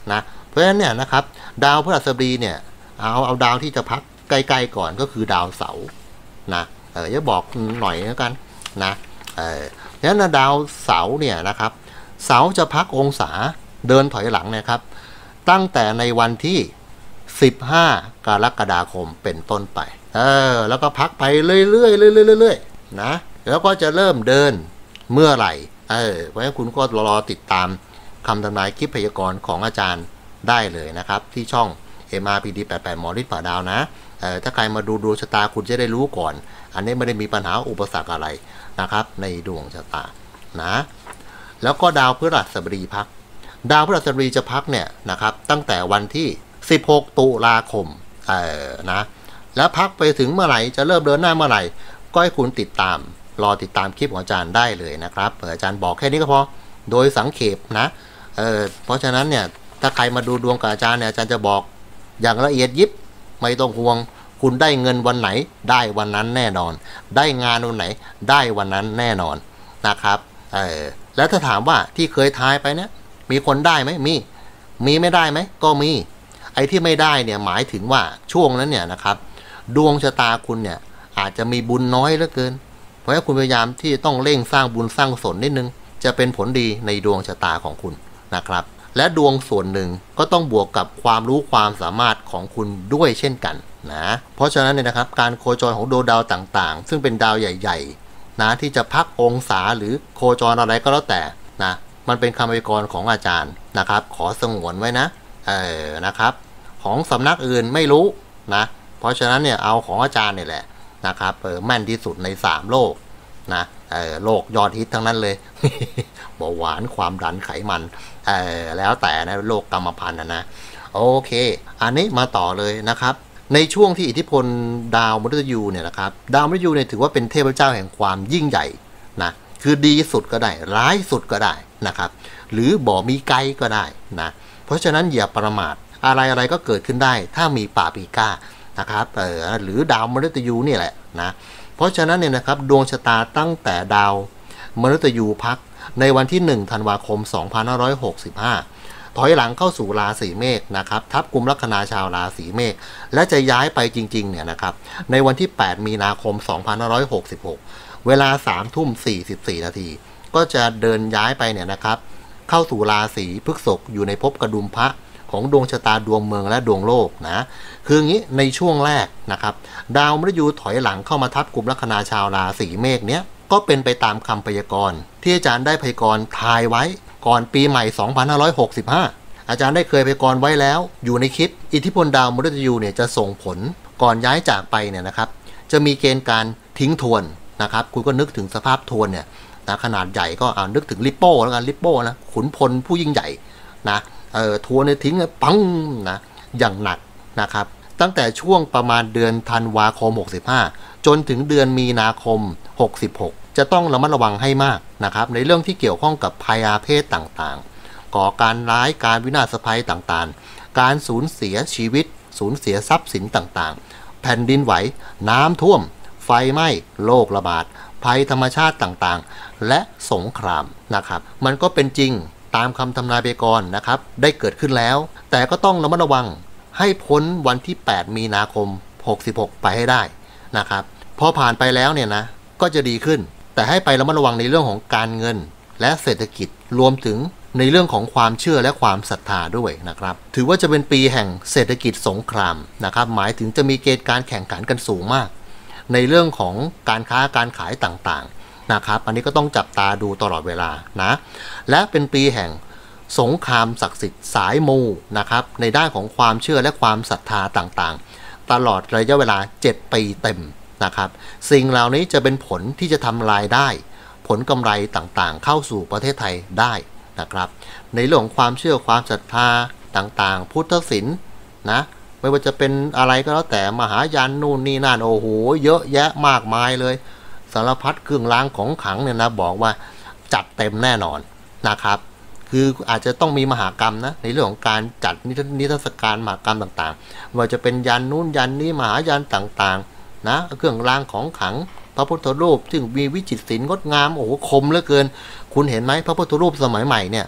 นะเพราะฉะนั้นเนี่ยนะครับดาวพฤหัสบดีเนี่ยเอาเอาดาวที่จะพักไกลๆก่อนก็คือดาวเสาร์นะเออจะบอกหน่อยแล้วกันนะเออเพราะฉะนั้นดาวเสาร์เนี่ยนะครับเสาร์จะพักองศาเดินถอยหลังนะครับตั้งแต่ในวันที่สิบห้ากรกฎาคมเป็นต้นไปเออแล้วก็พักไปเรื่อยๆเรื่อยๆเรื่อยๆนะแล้วก็จะเริ่มเดินเมื่อไหร่เออเพราะฉะนั้นคุณก็รอติดตามคำทำนายคลิปพยากรณ์ของอาจารย์ได้เลยนะครับที่ช่อง เอ็ม อาร์ พี ดี แปดสิบแปด หมอฤทธิ์ป่าดาวนะเออถ้าใครมาดูดวงชะตาคุณจะได้รู้ก่อนอันนี้ไม่ได้มีปัญหาอุปสรรคอะไรนะครับในดวงชะตานะแล้วก็ดาวพฤหัสบดีพักดาวพฤหัสบดีจะพักเนี่ยนะครับตั้งแต่วันที่สิบหกตุลาคมเออนะแล้วพักไปถึงเมื่อไหร่จะเริ่มเดินหน้าเมื่อไหร่ก็ให้คุณติดตามรอติดตามคลิปของอาจารย์ได้เลยนะครับอาจารย์บอกแค่นี้ก็พอโดยสังเขปนะเออเพราะฉะนั้นเนี่ยถ้าใครมาดูดวงกับอาจารย์เนี่ยอาจารย์จะบอกอย่างละเอียดยิบไม่ต้องห่วงคุณได้เงินวันไหนได้วันนั้นแน่นอนได้งานวันไหนได้วันนั้นแน่นอนนะครับเออแล้วถ้าถามว่าที่เคยทายไปเนี่ยมีคนได้ไหมมีมีไม่ได้ไหมก็มีไอ้ที่ไม่ได้เนี่ยหมายถึงว่าช่วงนั้นเนี่ยนะครับดวงชะตาคุณเนี่ยอาจจะมีบุญน้อยเหลือเกินเพราะฉะนั้นคุณพยายามที่ต้องเร่งสร้างบุญสร้างกุศลนิดนึงจะเป็นผลดีในดวงชะตาของคุณนะครับและดวงส่วนหนึ่งก็ต้องบวกกับความรู้ความสามารถของคุณด้วยเช่นกันนะเพราะฉะนั้นเนี่ยนะครับการโคจรของดวงดาวต่างๆซึ่งเป็นดาวใหญ่ๆนะที่จะพักองศาหรือโคจรอะไรก็แล้วแต่นะมันเป็นคำพยากรณ์ของอาจารย์นะครับขอสงวนไว้นะเออนะครับของสำนักอื่นไม่รู้นะเพราะฉะนั้นเนี่ยเอาของอาจารย์เนี่ยแหละนะครับเออแม่นที่สุดในสามโลกนะเออโลกยอดฮิตทั้งนั้นเลย เบาหวานความดันไขมันเออแล้วแต่นะโรคกรรมพันธุ์นะนะโอเคอันนี้มาต่อเลยนะครับในช่วงที่อิทธิพลดาวมฤตยูเนี่ยนะครับดาวมฤตยูเนี่ยถือว่าเป็นเทพเจ้าแห่งความยิ่งใหญ่นะคือดีสุดก็ได้ร้ายสุดก็ได้นะครับหรือบ่มีไกลก็ได้นะเพราะฉะนั้นอย่าประมาทอะไรอะไรก็เกิดขึ้นได้ถ้ามีป่าปีก้านะครับเออหรือดาวมฤตยูนี่แหละนะเพราะฉะนั้นเนี่ยนะครับดวงชะตาตั้งแต่ดาวมฤตยูพักในวันที่หนึ่งธันวาคมสองพันห้าร้อยหกสิบห้าถอยหลังเข้าสู่ราศีเมษนะครับทับกุมลัคนาชาวราศีเมษและจะย้ายไปจริงๆเนี่ยนะครับในวันที่แปดมีนาคมสองพันห้าร้อยหกสิบหกเวลาสามทุ่มสี่สิบสี่นาทีก็จะเดินย้ายไปเนี่ยนะครับเข้าสู่ราศีพฤษภอยู่ในภพกระดุมพระของดวงชะตาดวงเมืองและดวงโลกนะคืออย่างนี้ในช่วงแรกนะครับดาวมฤตยูถอยหลังเข้ามาทับกุมลัคนาชาวราศีเมษเนี้ยก็เป็นไปตามคำพยากรณ์ที่อาจารย์ได้พยากรณ์ทายไว้ก่อนปีใหม่สองพันห้าร้อยหกสิบห้าอาจารย์ได้เคยพยากรณ์ไว้แล้วอยู่ในคลิปอิทธิพลดาวมฤตยูเนี่ยจะส่งผลก่อนย้ายจากไปเนี่ยนะครับจะมีเกณฑ์การทิ้งทวนนะครับคุณก็นึกถึงสภาพทวนเนี่ยนะขนาดใหญ่ก็เอานึกถึงลิปโป้แล้วกันลิปโป้นะขุนพลผู้ยิ่งใหญ่นะเออทวนเนี่ยทิ้งปังนะอย่างหนักนะครับตั้งแต่ช่วงประมาณเดือนธันวาคมหกสิบห้าจนถึงเดือนมีนาคมหกสิบหกจะต้องระมัดระวังให้มากนะครับในเรื่องที่เกี่ยวข้องกับภัยอาเพศต่างๆก่อการร้ายการวินาศภัยต่างๆการสูญเสียชีวิตสูญเสียทรัพย์สินต่างๆแผ่นดินไหวน้ำท่วมไฟไหม้โรคระบาดภัยธรรมชาติต่างๆและสงครามนะครับมันก็เป็นจริงตามคำทำนายพยากรณ์นะครับได้เกิดขึ้นแล้วแต่ก็ต้องระมัดระวังให้พ้นวันที่แปดมีนาคมหกสิบหกไปให้ได้นะครับพอผ่านไปแล้วเนี่ยนะก็จะดีขึ้นแต่ให้ไประมัดระวังในเรื่องของการเงินและเศรษฐกิจรวมถึงในเรื่องของความเชื่อและความศรัทธาด้วยนะครับถือว่าจะเป็นปีแห่งเศรษฐกิจสงครามนะครับหมายถึงจะมีเกณฑ์การแข่งขันกันสูงมากในเรื่องของการค้าการขายต่างๆนะครับอันนี้ก็ต้องจับตาดูตลอดเวลานะและเป็นปีแห่งสงครามศักดิ์สิทธิ์สายมูนะครับในด้านของความเชื่อและความศรัทธาต่างๆตลอดระยะเวลาเจ็ดปีเต็มนะครับสิ่งเหล่านี้จะเป็นผลที่จะทำรายได้ผลกำไรต่างๆเข้าสู่ประเทศไทยได้นะครับในเรื่องของความเชื่อความศรัทธาต่างๆพุทธศิลป์นะไม่ว่าจะเป็นอะไรก็แล้วแต่มหายานนู่นนี่นั่นโอ้โหเยอะแยะมากมายเลยสารพัดเครื่องรางของขลังเนี่ยนะบอกว่าจัดเต็มแน่นอนนะครับคืออาจจะต้องมีมหากรรมนะในเรื่องของการจัดนิทรรศการมหากรรมต่างๆว่าจะเป็นยันนู่นยันนี้มหายันต่างๆนะเครื่องรางของขลังพระพุทธรูปซึ่งมีวิจิตรศิลป์งดงามโอ้โหคมเหลือเกินคุณเห็นไหมพระพุทธรูปสมัยใหม่เนี่ย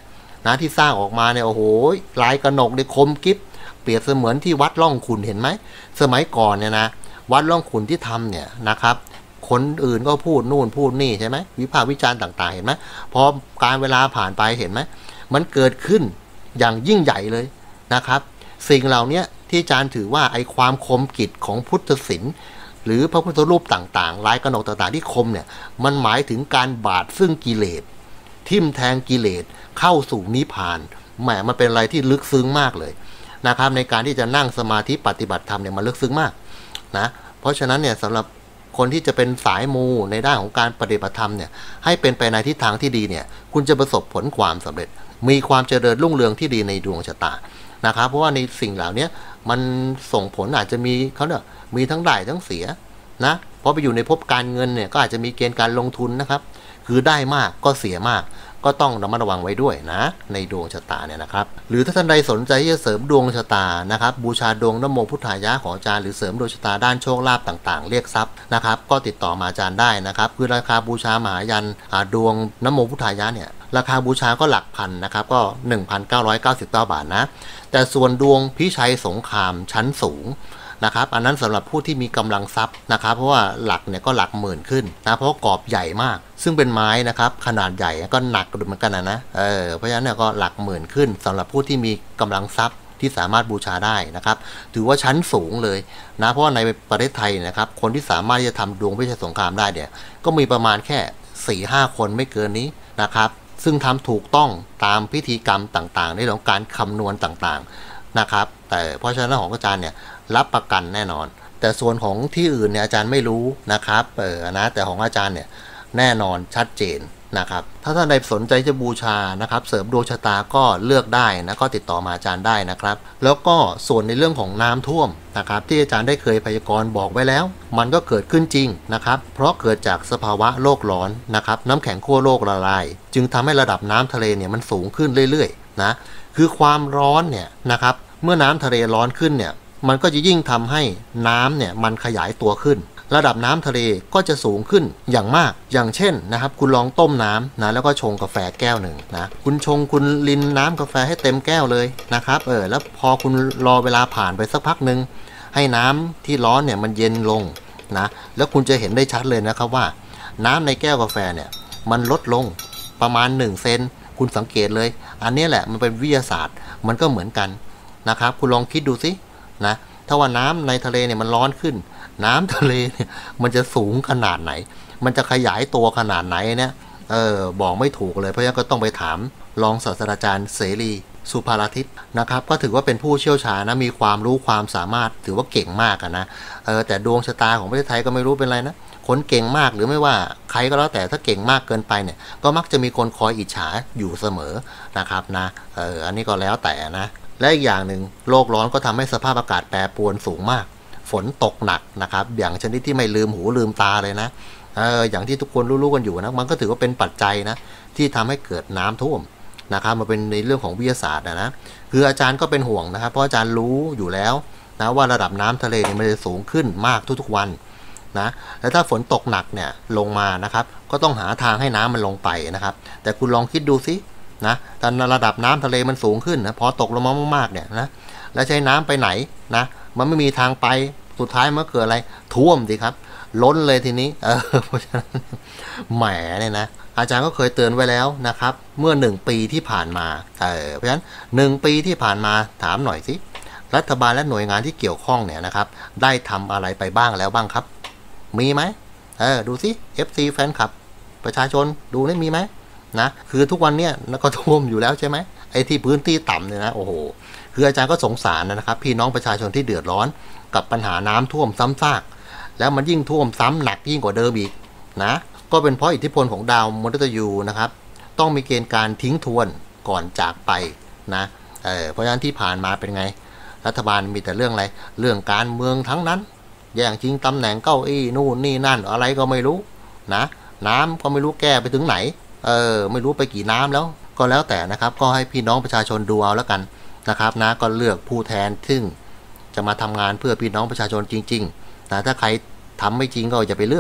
นะที่สร้างออกมาเนี่ยโอ้โหลายกระหนกเนี่ยคมกิ๊บเปรียบเสมือนที่วัดร่องขุ่นเห็นไหมสมัยก่อนเนี่ยนะวัดร่องขุ่นที่ทำเนี่ยนะครับคนอื่นก็พูดนู่นพูดนี่ใช่ไหมวิพากษ์วิจารณ์ต่างๆเห็นไหมพอการเวลาผ่านไปเห็นไหมมันเกิดขึ้นอย่างยิ่งใหญ่เลยนะครับสิ่งเหล่านี้ที่อาจารย์ถือว่าไอ้ความคมกิจของพุทธศิลป์หรือพระพุทธรูปต่างๆลายกระหนกต่างๆที่คมเนี่ยมันหมายถึงการบาดซึ่งกิเลสทิ่มแทงกิเลสเข้าสู่นิพพานแหมมันเป็นอะไรที่ลึกซึ้งมากเลยนะครับในการที่จะนั่งสมาธิปฏิบัติธรรมเนี่ยมันลึกซึ้งมากนะเพราะฉะนั้นเนี่ยสำหรับคนที่จะเป็นสายมูในด้านของการปฏิบัติธรรมเนี่ยให้เป็นไปในทิศทางที่ดีเนี่ยคุณจะประสบผลความสำเร็จมีความเจริญรุ่งเรืองที่ดีในดวงชะตานะครับเพราะว่าในสิ่งเหล่านี้มันส่งผลอาจจะมีเขาเนี่ยมีทั้งได้ทั้งเสียนะเพราะไปอยู่ในภพการเงินเนี่ยก็อาจจะมีเกณฑ์การลงทุนนะครับคือได้มากก็เสียมากก็ต้องระมัดระวังไว้ด้วยนะในดวงชะตาเนี่ยนะครับหรือถ้าท่านใดสนใจที่จะเสริมดวงชะตานะครับบูชาดวงนโมพุทธายะของอาจารย์หรือเสริมดวงชะตาด้านโชคลาภต่างๆเรียกทรัพย์นะครับก็ติดต่อมาอาจารย์ได้นะครับคือราคาบูชามหายันดวงนโมพุทธายะเนี่ยราคาบูชาก็หลักพันนะครับก็ หนึ่งพันเก้าร้อยเก้าสิบเก้า บาทนะแต่ส่วนดวงพิชัยสงครามชั้นสูงนะครับอันนั้นสำหรับผู้ที่มีกำลังทรัพย์นะครับเพราะว่าหลักเนี่ยก็หลักหมื่นขึ้นนะเพราะกรอบใหญ่มากซึ่งเป็นไม้นะครับขนาดใหญ่ก็หนักเหมือนกันนะนะเออเพราะฉะนั้นเนี่ยก็หลักหมื่นขึ้นสำหรับผู้ที่มีกำลังทรัพย์ที่สามารถบูชาได้นะครับถือว่าชั้นสูงเลยนะเพราะในประเทศไทยนะครับคนที่สามารถจะทำดวงพิชัยสงครามได้เนี่ยก็มีประมาณแค่ สี่ห้า คนไม่เกินนี้นะครับซึ่งทำถูกต้องตามพิธีกรรมต่างๆในเรื่องการคำนวณต่างๆนะครับแต่เพราะฉะนั้นของอาจารย์เนี่ยรับประกันแน่นอนแต่ส่วนของที่อื่นเนี่ยอาจารย์ไม่รู้นะครับเออนะแต่ของอาจารย์เนี่ยแน่นอนชัดเจนนะครับถ้าท่านใดสนใจจะบูชานะครับเสริมดวงชะตาก็เลือกได้นะก็ติดต่อมาอาจารย์ได้นะครับแล้วก็ส่วนในเรื่องของน้ำท่วมนะครับที่อาจารย์ได้เคยพยากรณ์บอกไว้แล้วมันก็เกิดขึ้นจริงนะครับเพราะเกิดจากสภาวะโลกร้อนนะครับน้ำแข็งขั้วโลกละลายจึงทำให้ระดับน้ำทะเลเนี่ยมันสูงขึ้นเรื่อยๆนะคือความร้อนเนี่ยนะครับเมื่อน้ำทะเลร้อนขึ้นเนี่ยมันก็จะยิ่งทำให้น้ำเนี่ยมันขยายตัวขึ้นระดับน้ำทะเลก็จะสูงขึ้นอย่างมากอย่างเช่นนะครับคุณลองต้มน้ำนะแล้วก็ชงกาแฟแก้วหนึ่งนะคุณชงคุณลินน้ำกาแฟให้เต็มแก้วเลยนะครับเออแล้วพอคุณรอเวลาผ่านไปสักพักหนึ่งให้น้ำที่ร้อนเนี่ยมันเย็นลงนะแล้วคุณจะเห็นได้ชัดเลยนะครับว่าน้ำในแก้วกาแฟเนี่ยมันลดลงประมาณหนึ่งเซนคุณสังเกตเลยอันนี้แหละมันเป็นวิทยาศาสตร์มันก็เหมือนกันนะครับคุณลองคิดดูสินะถ้าว่าน้ำในทะเลเนี่ยมันร้อนขึ้นน้ำทะเลเนี่ยมันจะสูงขนาดไหนมันจะขยายตัวขนาดไหนเนี่ยเออบอกไม่ถูกเลยเพราะฉะนั้นก็ต้องไปถามรองศาสตราจารย์เสรีสุภาราทิตนะครับก็ถือว่าเป็นผู้เชี่ยวชาญนะมีความรู้ความสามารถถือว่าเก่งมากนะเออแต่ดวงชะตาของประเทศไทยก็ไม่รู้เป็นไรนะคนเก่งมากหรือไม่ว่าใครก็แล้วแต่ถ้าเก่งมากเกินไปเนี่ยก็มักจะมีคนคอยอิจฉาอยู่เสมอนะครับนะเอออันนี้ก็แล้วแต่นะและอีกอย่างหนึ่งโลกร้อนก็ทำให้สภาพอากาศแปรปรวนสูงมากฝนตกหนักนะครับอย่างชนิดที่ไม่ลืมหูลืมตาเลยนะเอออย่างที่ทุกคนรู้ๆกันอยู่นะมันก็ถือว่าเป็นปัจจัยนะที่ทำให้เกิดน้ำท่วมนะครับมันเป็นในเรื่องของวิทยาศาสตร์นะนะคืออาจารย์ก็เป็นห่วงนะครับเพราะอาจารย์รู้อยู่แล้วนะว่าระดับน้ำทะเลเนี่ยมันจะสูงขึ้นมากทุกๆวันนะแล้วถ้าฝนตกหนักเนี่ยลงมานะครับก็ต้องหาทางให้น้ำมันลงไปนะครับแต่คุณลองคิดดูสินะตอนระดับน้ำทะเลมันสูงขึ้นนะพอตกลงมามากๆเนี่ยนะแล้วใช้น้ำไปไหนนะมันไม่มีทางไปสุดท้ายมันเกิดอะไรท่วมสิครับล้นเลยทีนี้เออเพราะฉะนั้นแหมเนี่ยนะอาจารย์ก็เคยเตือนไว้แล้วนะครับเมื่อหนึ่งปีที่ผ่านมาเออเพราะฉะนั้นหนึ่งปีที่ผ่านมาถามหน่อยสิรัฐบาลและหน่วยงานที่เกี่ยวข้องเนี่ยนะครับได้ทำอะไรไปบ้างแล้วบ้างครับมีไหมเออดูสิ เอฟ ซี แฟนคลับประชาชนดูนี่มีไหมนะคือทุกวันเนี่ยก็ท่วมอยู่แล้วใช่ไหมไอ้ที่พื้นที่ต่ำเนี่ยนะโอ้โหคืออาจารย์ก็สงสารนะครับพี่น้องประชาชนที่เดือดร้อนกับปัญหาน้ำท่วมซ้ำซากแล้วมันยิ่งท่วมซ้ำหนักยิ่งกว่าเดิมอีกนะก็เป็นเพราะอิทธิพลของดาวมฤตยูนะครับต้องมีเกณฑ์การทิ้งทวนก่อนจากไปนะเออเพราะฉะนั้นที่ผ่านมาเป็นไงรัฐบาลมีแต่เรื่องอะไรเรื่องการเมืองทั้งนั้นแย่งชิงตำแหน่งเก้าอี้นู่นนี่นั่นอะไรก็ไม่รู้นะน้ำก็ไม่รู้แก้ไปถึงไหนเออไม่รู้ไปกี่น้ำแล้วก็แล้วแต่นะครับก็ให้พี่น้องประชาชนดูเอาแล้วกันนะครับนะก็เลือกผู้แทนซึ่งจะมาทำงานเพื่อพี่น้องประชาชนจริงๆนะถ้าใครทำไม่จริงก็อย่าไปเลือก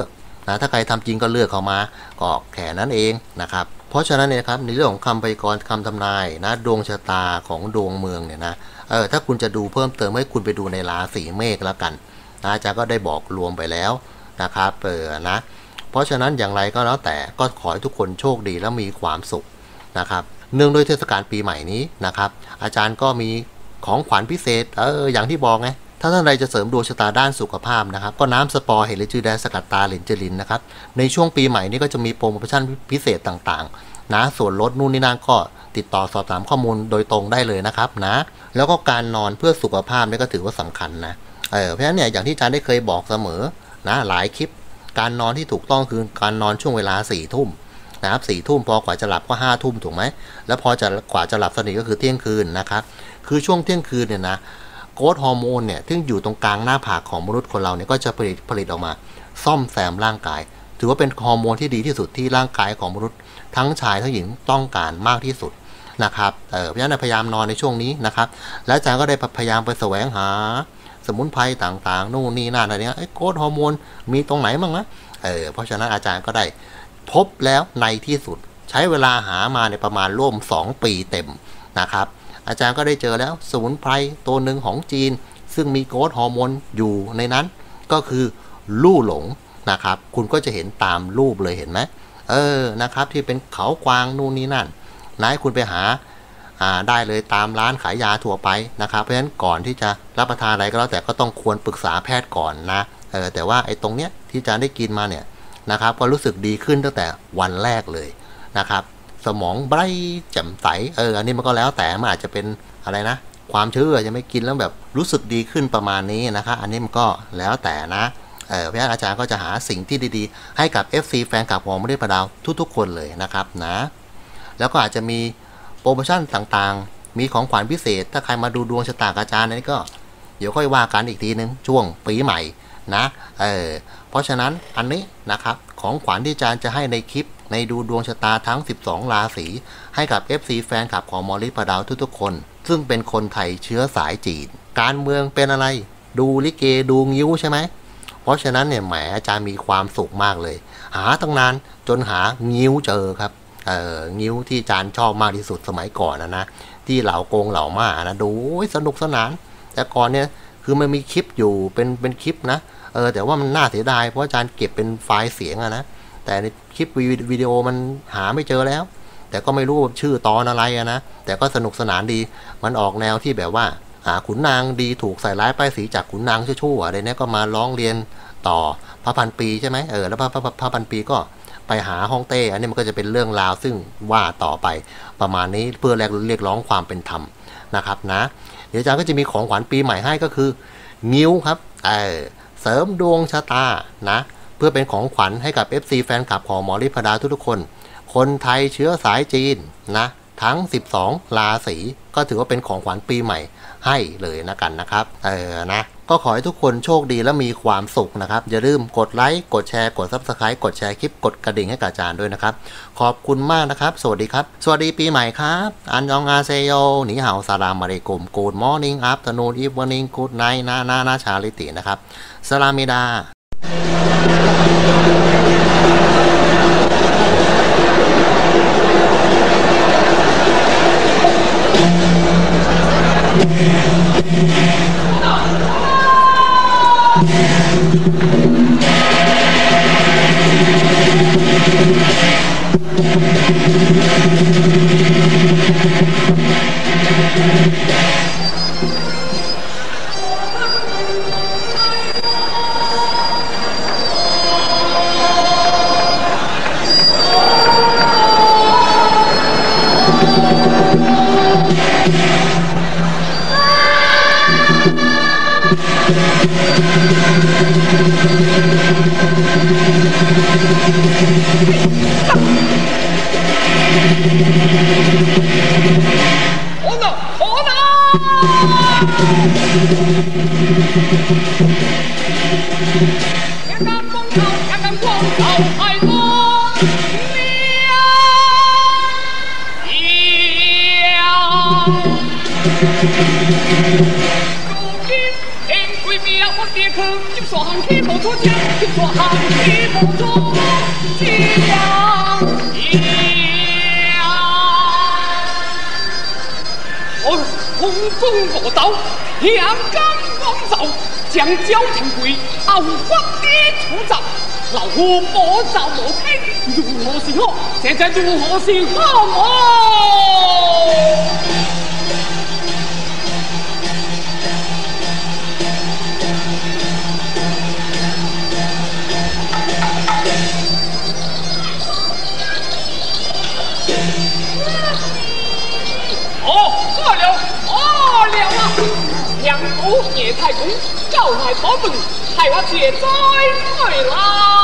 นะถ้าใครทำจริงก็เลือกเข้ามาก็แค่นั้นเองนะครับเพราะฉะนั้นเนี่ยครับในเรื่องของคำพยากรณ์คำทำนายนะดวงชะตาของดวงเมืองเนี่ยนะเออถ้าคุณจะดูเพิ่มเติมให้คุณไปดูในราศีเมษแล้วกันนะอาจารย์ก็ได้บอกรวมไปแล้วนะครับเออนะเพราะฉะนั้นอย่างไรก็แล้วแต่ก็ขอให้ทุกคนโชคดีและมีความสุขนะครับเนื่องด้วยเทศกาลปีใหม่นี้นะครับอาจารย์ก็มีของขวัญพิเศษเอออย่างที่บอกไงถ้าท่านใดจะเสริมดวงชะตาด้านสุขภาพนะครับก็น้ำสปอร์เห็ดลินจือแดงสกัดตาหลินจือลินนะครับในช่วงปีใหม่นี้ก็จะมีโปรโมชั่นพิเศษต่างๆนะส่วนลดนู่นนี่นั่นก็ติดต่อสอบถามข้อมูลโดยตรงได้เลยนะครับนะแล้วก็การนอนเพื่อสุขภาพนี่ก็ถือว่าสำคัญนะเออเพราะฉะนั้นเนี่ยอย่างที่อาจารย์ได้เคยบอกเสมอนะหลายคลิปการนอนที่ถูกต้องคือการนอนช่วงเวลาสี่ทุ่มนะครับสี่ทุ่มพอกว่าจะหลับก็ห้าทุ่มถูกไหมแล้วพอจะกว่าจะหลับสนิทก็คือเที่ยงคืนนะครับคือช่วงเที่ยงคืนเนี่ยนะโกรทฮอร์โมนเนี่ยที่อยู่ตรงกลางหน้าผากของมนุษย์คนเราเนี่ยก็จะผลิตผลิตออกมาซ่อมแซมร่างกายถือว่าเป็นฮอร์โมนที่ดีที่สุดที่ร่างกายของมนุษย์ทั้งชายทั้งหญิงต้องการมากที่สุดนะครับเออเพราะฉะนั้นพยายามนอนในช่วงนี้นะครับและอาจารย์ก็ได้พยายามไปแสวงหาสมุนไพรต่างๆนู่นนี่นั่นอะไรเนี้ยไอ้โกรทฮอร์โมนมีตรงไหนบ้างนะเออเพราะฉะนั้นอาจารย์ก็ได้พบแล้วในที่สุดใช้เวลาหามาในประมาณร่วมสองปีเต็มนะครับอาจารย์ก็ได้เจอแล้วสมุนไพรตัวหนึ่งของจีนซึ่งมีโกรทฮอร์โมนอยู่ในนั้นก็คือลู่หลงนะครับคุณก็จะเห็นตามรูปเลยเห็นไหมเออนะครับที่เป็นเขากวางนู่นนี่นั่นนายคุณไปหาอ่าได้เลยตามร้านขายยาทั่วไปนะครับเพราะฉะนั้นก่อนที่จะรับประทานอะไรก็แล้วแต่ก็ต้องควรปรึกษาแพทย์ก่อนนะเออแต่ว่าไอ้ตรงเนี้ยที่อาจารย์ได้กินมาเนี่ยนะครับก็รู้สึกดีขึ้นตั้งแต่วันแรกเลยนะครับสมองไบรท์แจ่มใสเอออันนี้มันก็แล้วแต่มันอาจจะเป็นอะไรนะความเชื่อจะไม่กินแล้วแบบรู้สึกดีขึ้นประมาณนี้นะครับอันนี้มันก็แล้วแต่นะเออเพราะฉะนั้นอาจารย์ก็จะหาสิ่งที่ดีๆให้กับ เอฟ ซี แฟนคลับของมะเร็งประดาวทุกๆคนเลยนะครับนะแล้วก็อาจจะมีโปรโมชั่นต่างๆมีของขวัญพิเศษถ้าใครมาดูดวงชะตาอาจารย์นี่ก็เดี๋ยวค่อยว่ากันอีกทีนึงช่วงปีใหม่นะเออเพราะฉะนั้นอันนี้นะครับของขวัญที่อาจารย์จะให้ในคลิปในดูดวงชะตาทั้งสิบสองราศีให้กับ เอฟ ซี แฟนคลับของมอริประดาวทุกๆคนซึ่งเป็นคนไทยเชื้อสายจีนการเมืองเป็นอะไรดูลิเกดูงิ้วใช่ไหมเพราะฉะนั้นเนี่ยแหมอาจารย์มีความสุขมากเลยหาตั้งนานจนหางิ้วเจอครับเอ่องิ้วที่อาจารย์ชอบมากที่สุดสมัยก่อนนะนะที่เหล่าโกงเหล่ามานะดูสนุกสนานแต่ก่อนเนี่ยคือมันมีคลิปอยู่เป็นเป็นคลิปนะเออแต่ว่ามันน่าเสียดายเพราะอาจารย์เก็บเป็นไฟล์เสียงอะนะแต่ในคลิปวิดีโอมันหาไม่เจอแล้วแต่ก็ไม่รู้ชื่อตอนอะไรอะนะแต่ก็สนุกสนานดีมันออกแนวที่แบบว่าอ่าขุนนางดีถูกใส่ร้ายป้ายสีจากขุนนางชั่วๆอะไรเนี้ยก็มาร้องเรียนต่อพระพันปีใช่ไหมเออแล้วพระพระพระพันปีก็ไปหาฮ่องเต้อันนี้มันก็จะเป็นเรื่องราวซึ่งว่าต่อไปประมาณนี้เพื่อเรียกร้องความเป็นธรรมนะครับนะเดี๋ยวอาจารย์ก็จะมีของขวัญปีใหม่ให้ก็คือนิ้วครับเออเสริมดวงชะตานะเพื่อเป็นของขวัญให้กับ เอฟ ซี แฟนคลับของหมอฤทธิ์ พดาทุกๆคนคนไทยเชื้อสายจีนนะทั้งสิบสองราศีก็ถือว่าเป็นของขวัญปีใหม่ให้เลยนะกันนะครับเออนะก็ขอให้ทุกคนโชคดีและมีความสุขนะครับอย่าลืมกดไลค์กดแชร์กด ซับสไครบ์ กดแชร์คลิปกดกระดิ่งให้กับอาจารย์ด้วยนะครับขอบคุณมากนะครับสวัสดีครับสวัสดีปีใหม่ครับอันยองอาเซโยหนีเห่าซาลามมาเลกุมกูดมอร์นิ่งอัฟเตอร์นูนอีฟวอร์นิ่งกูดไนท์นานานาชาลิตินะครับสลามิดา如今天归灭我爹。 就说行起不出枪，就说行起不出枪。哦，红中我刀，两杆光照，将交停归，傲发跌出灶。老夫不造无听，如何是好？现在如何是好哦？哦，饿了，饿了啊！两府叶太公叫来讨饭，害我解灾回来。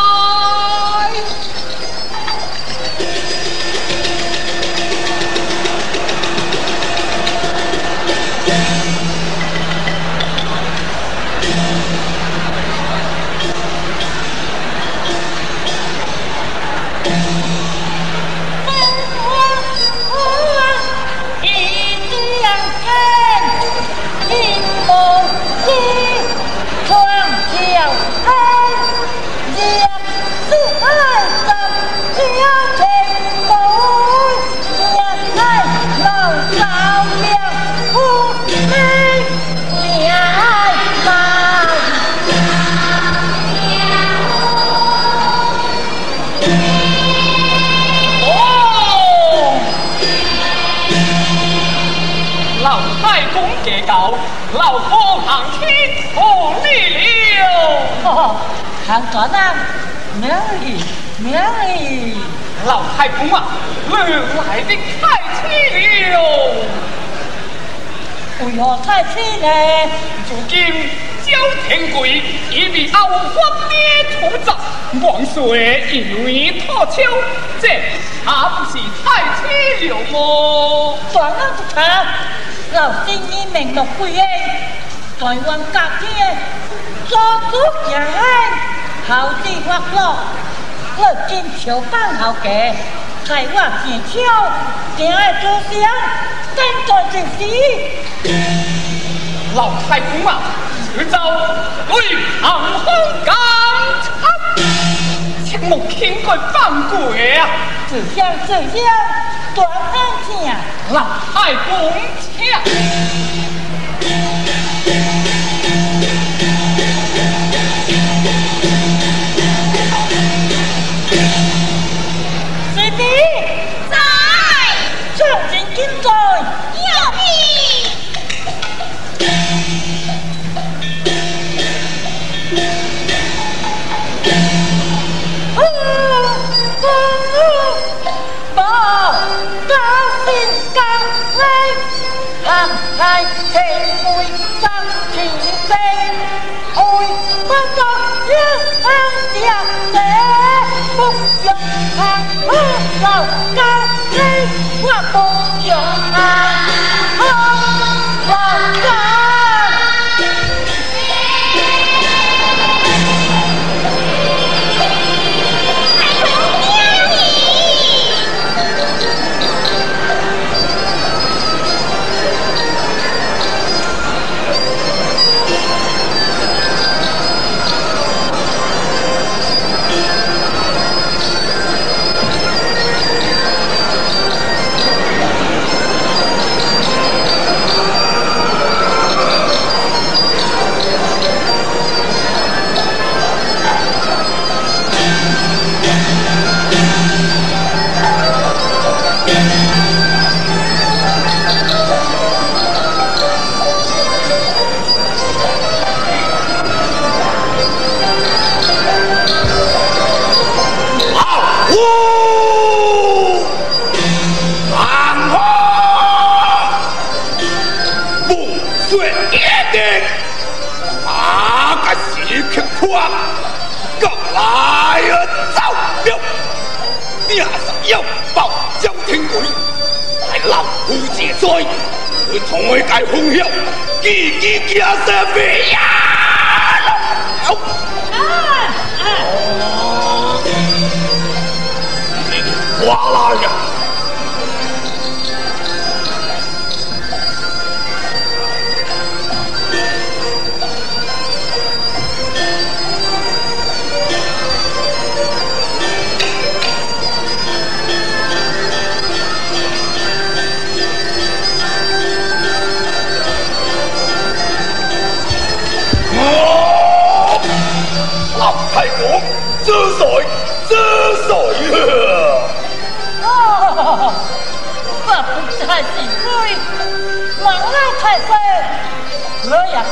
老夫行起同你了。 哦，行转啊，免礼免礼。 老太公啊，你来的太迟了。 为何太迟呢？ 如今焦天贵已被后发爹出闸，万岁因为讨巧，这还不是太迟了么？ 转啊不查。老先生明目贵恩，台湾各地的做主人恩，好事发落，我今朝办后家，台湾田超，定爱做相，等在就是。 老太公啊，此招对行风刚参，切莫轻过犯规啊！ 自相自相，断安听。 老太公请。 师弟， 在， 将军今在， 有你。 啊啊啊！高兴高兴，行来天会上天地，爱不作一行家者，不用行老高兴，我不用行老高。 过来啊，走了！你也是要报交天鬼，来老夫解灾，你同我解风险，记记惊生命呀！好，啊啊！哗啦呀！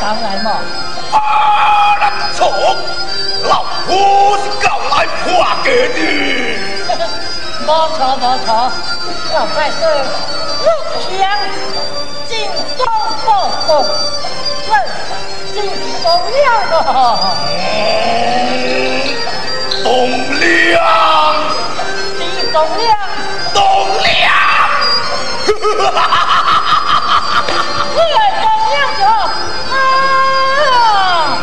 搞来么？ 啊！那错，老夫是搞来破解的。 没错没错，老太师，陆强进攻报功，认进攻了。 栋梁， 进攻了。 栋梁。哈哈哈哈哈！ 你来动了就啊！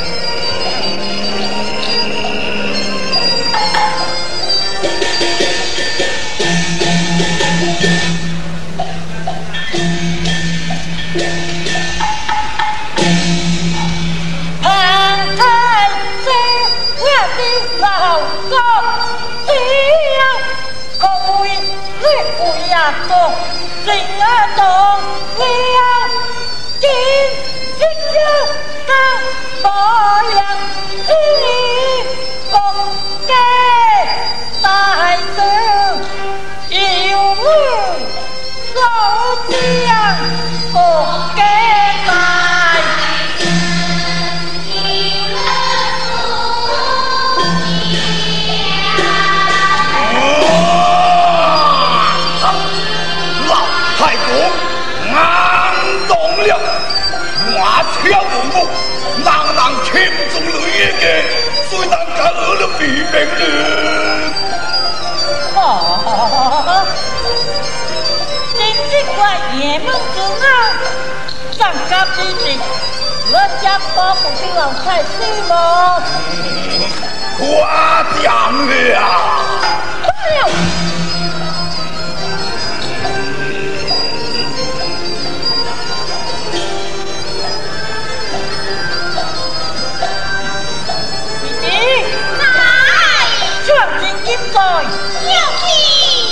旁太师，我的老哥，只要各位你为阿哥。人儿懂了，今今朝他模样，知你共给大圣，有我老将共给大太公硬动了，我挑文武，人人轻中雷嘅，虽然假我了比命人。 哦，真这块野梦之啊，上甲之地，我家保护的老太师么？ 夸奖了。 哎呦！创新金在， 有气。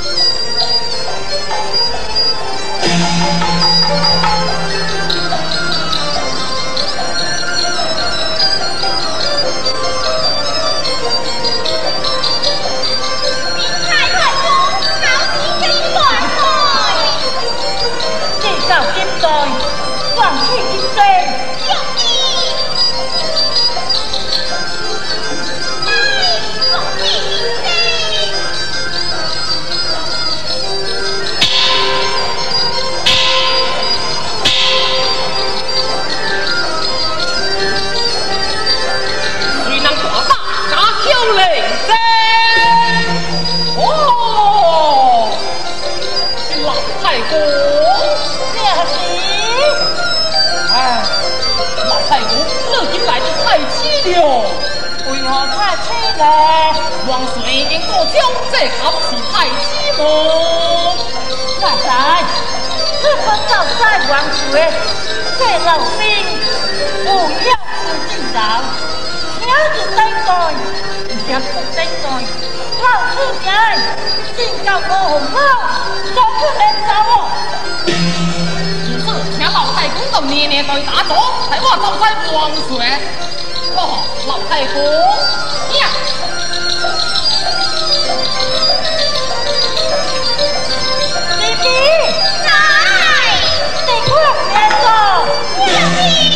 明太太公，好奇金万岁。 制造金在，放弃金在， 有气。 哦，老太公， 娘子， 哎，老太公，你今来得太迟了。 为何太迟呢？ 王孙已经过江，这可不是太迟么？ 大仔，你分到在王水，这老兵不要是进长，听着等待，也不等待。老夫人，正到我红包，做不能走哦。 只是请老太公到年年对打坐，才我走在王水。哦，老太公呀！ 弟弟， 来， 你快点走， 有气。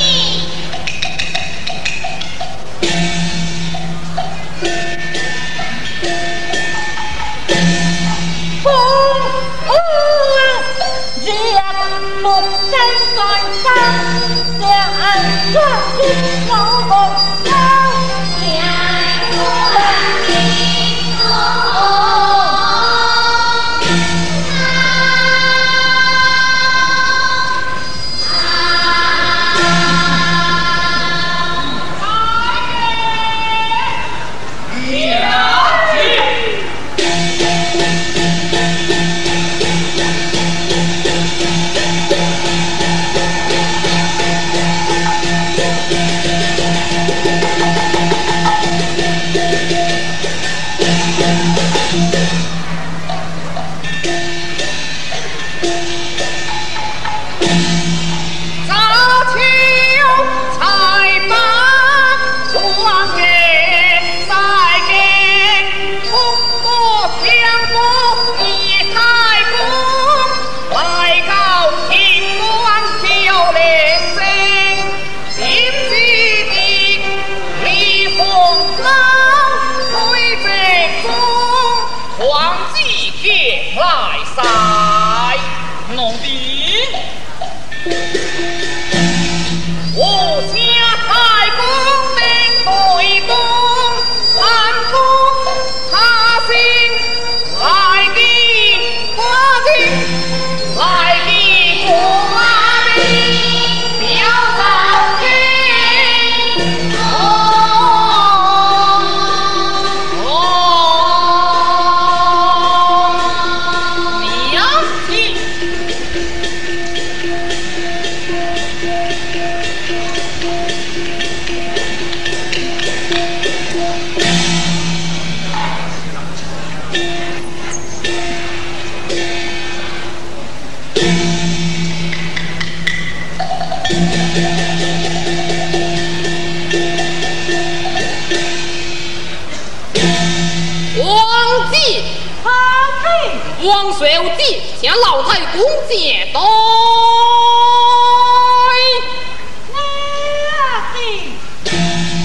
风呼日暮真在山，两岸抓紧老红刀， 两路金龙。 王继， 好的， 王水记向老太公接待。 那的。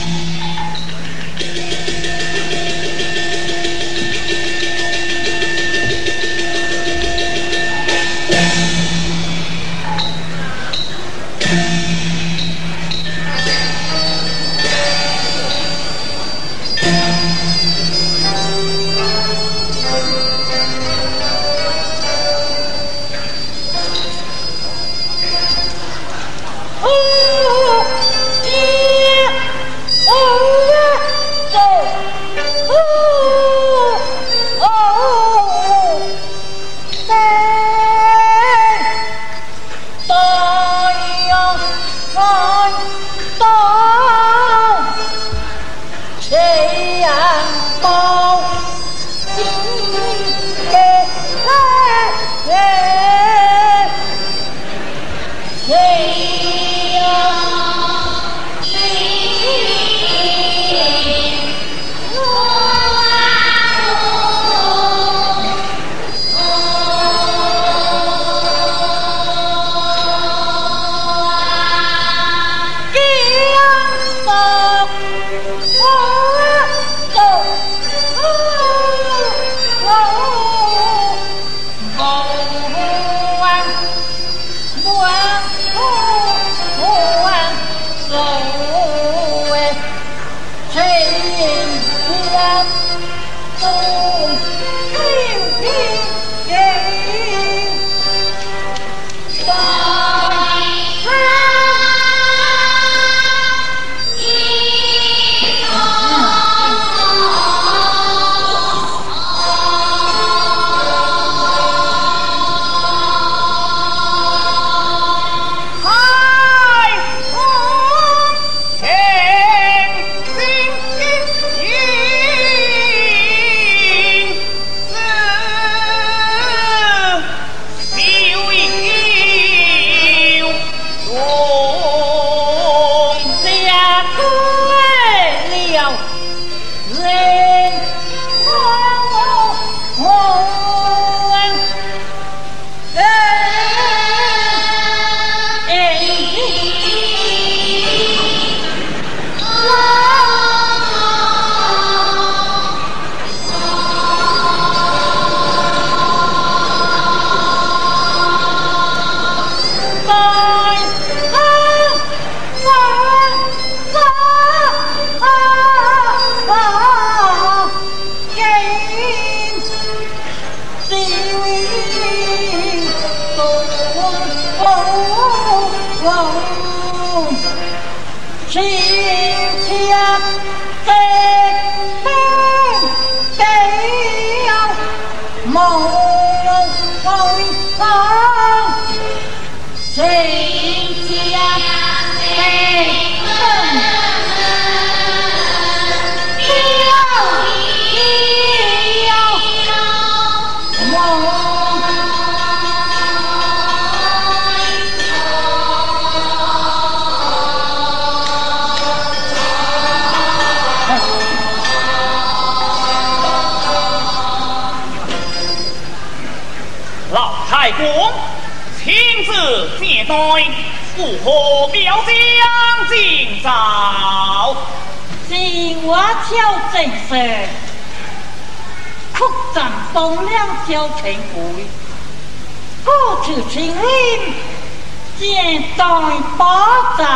太公亲自接待，如何表彰今朝？ 今我敲正事，曲赞东亮小前辈，故此请令接待保早。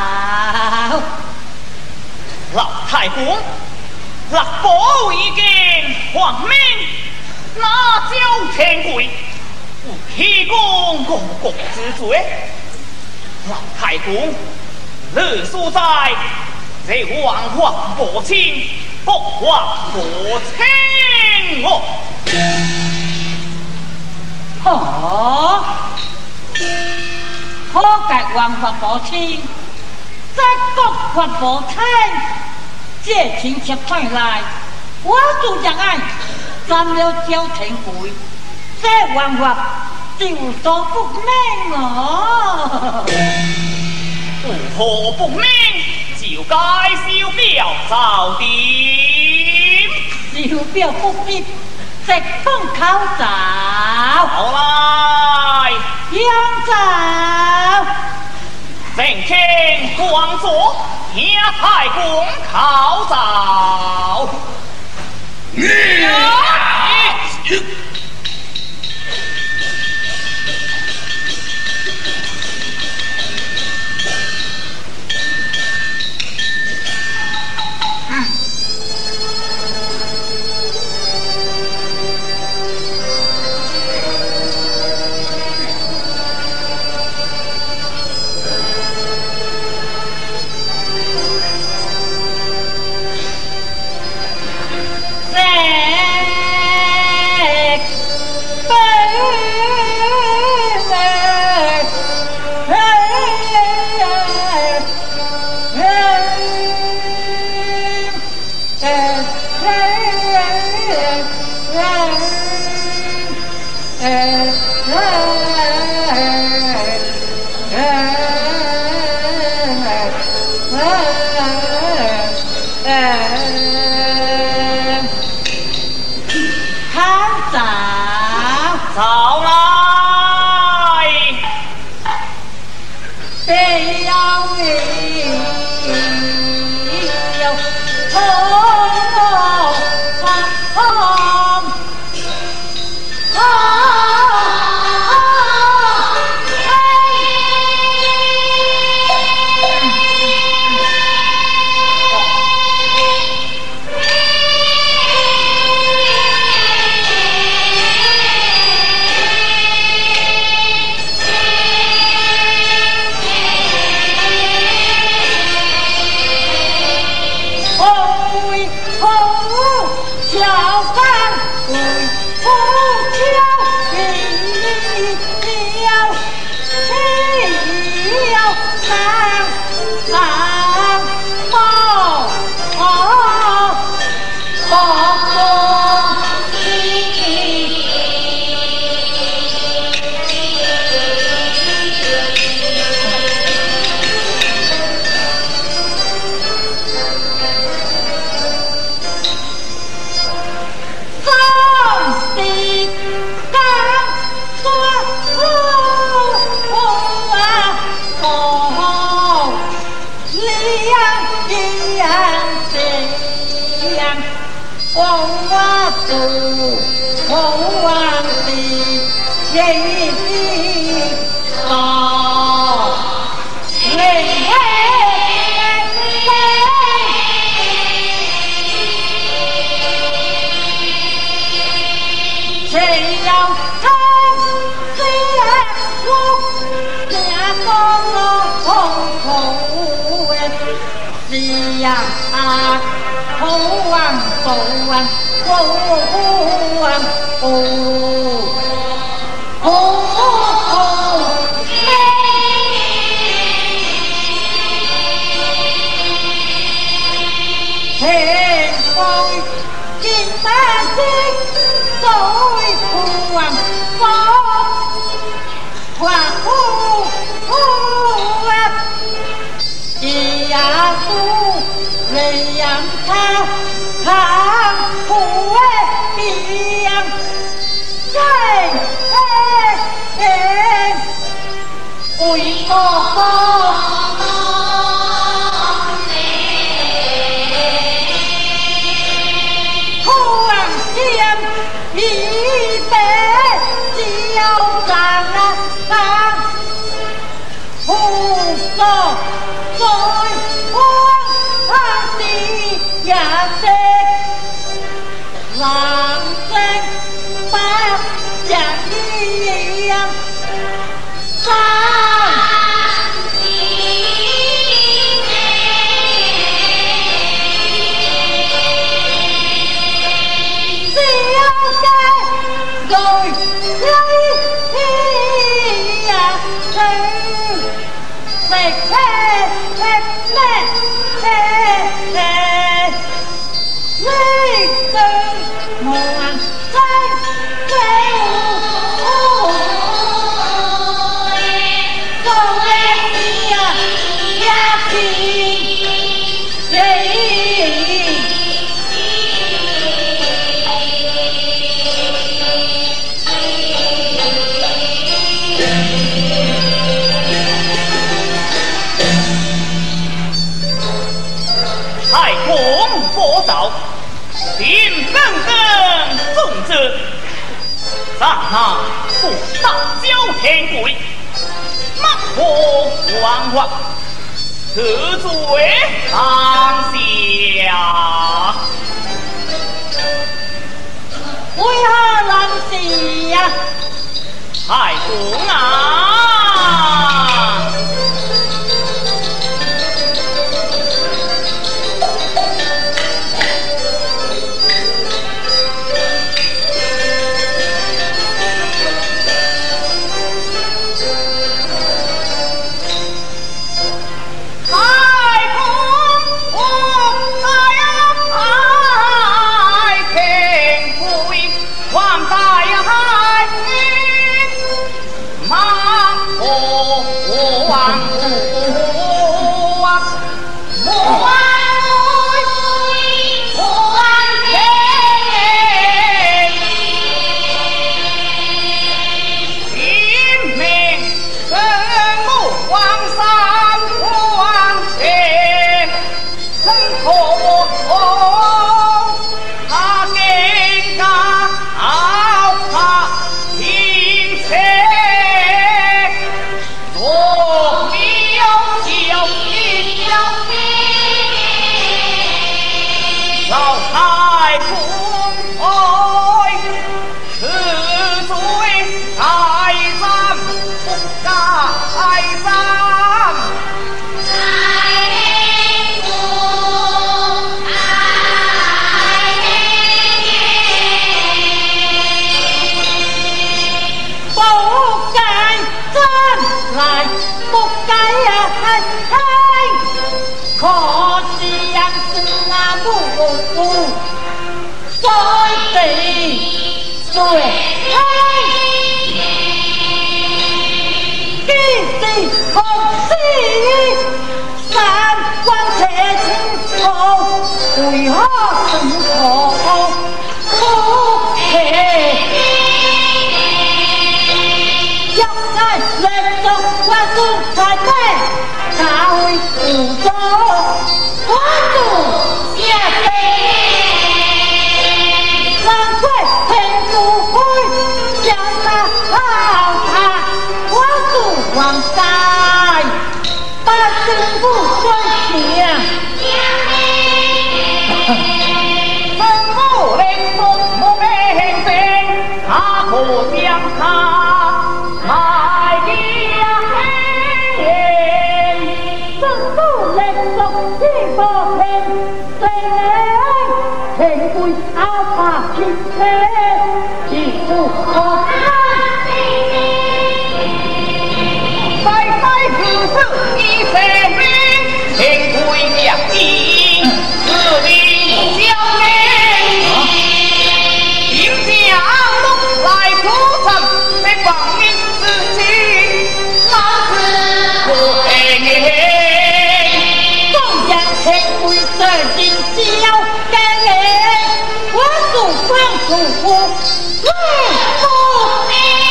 老太公，六宝已经还命，那叫前辈。欺公公公之罪，老太公，你所在这王法不清，不法不清哦。 哦，可解王法不清，在国法不清，这情节看来，我就让爱占了交情会。这王法就所不明哦。 何不明就该收表早点？ 收表不必，直风口罩。 好来， 扬州。 正天光座，天太公考照。 你。 早来， 别要你要冲冲Hey! 太公佛道，天分等众者，上那不大交天贵，马虎王王，得罪当下。 为何难事呀？ 太公啊！ 对，嗨，既是学士，三观且清楚，为何成错不起？若爱连续我主才美，才会有助我主下地。 难怪天主会将他好他，我主王在，把政府追平。政府领导我命令，他可将他卖掉。政府领导天不平，谁天贵阿爸天车，一副可再再自私一生命，天贵两意，自立教命。并将路来出征，在防御自己，那是不平。中央天贵这进交。 光祖父，为父，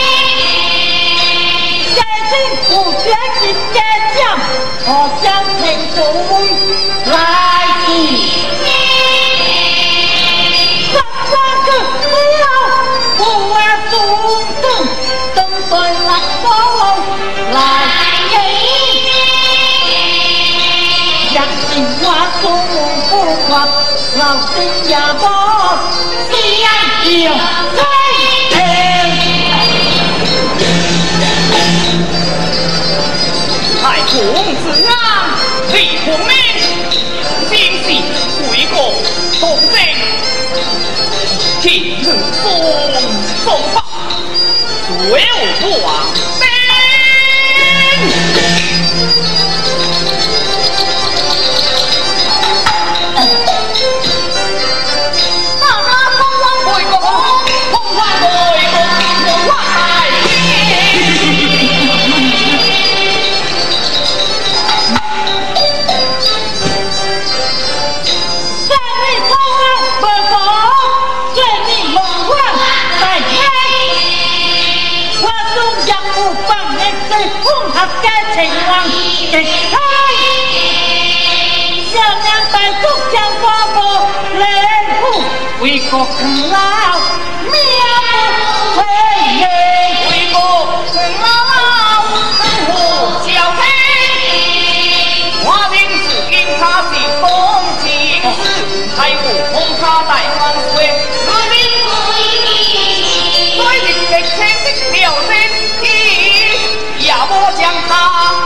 家境不绝是家将，我将天贵来治。十八个了，不外祖宗，等待来报来给。若是我祖母不发，老身也无。 要再太公子安，李孔明，先是贵国同政，天子送送报，随我王兵。情望極開，讓人大足將国更老，命不回耶， 为国更老，生活小天。我听是因他是风情事，太武风他大万岁，是民最近的千色了身体，也无将他。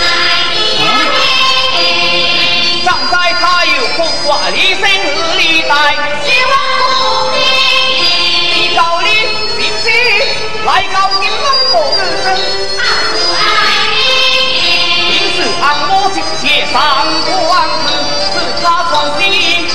站在他有风华里生日里代，希望你高里平时来到金门过日子，平时按摩情节上官是他传心，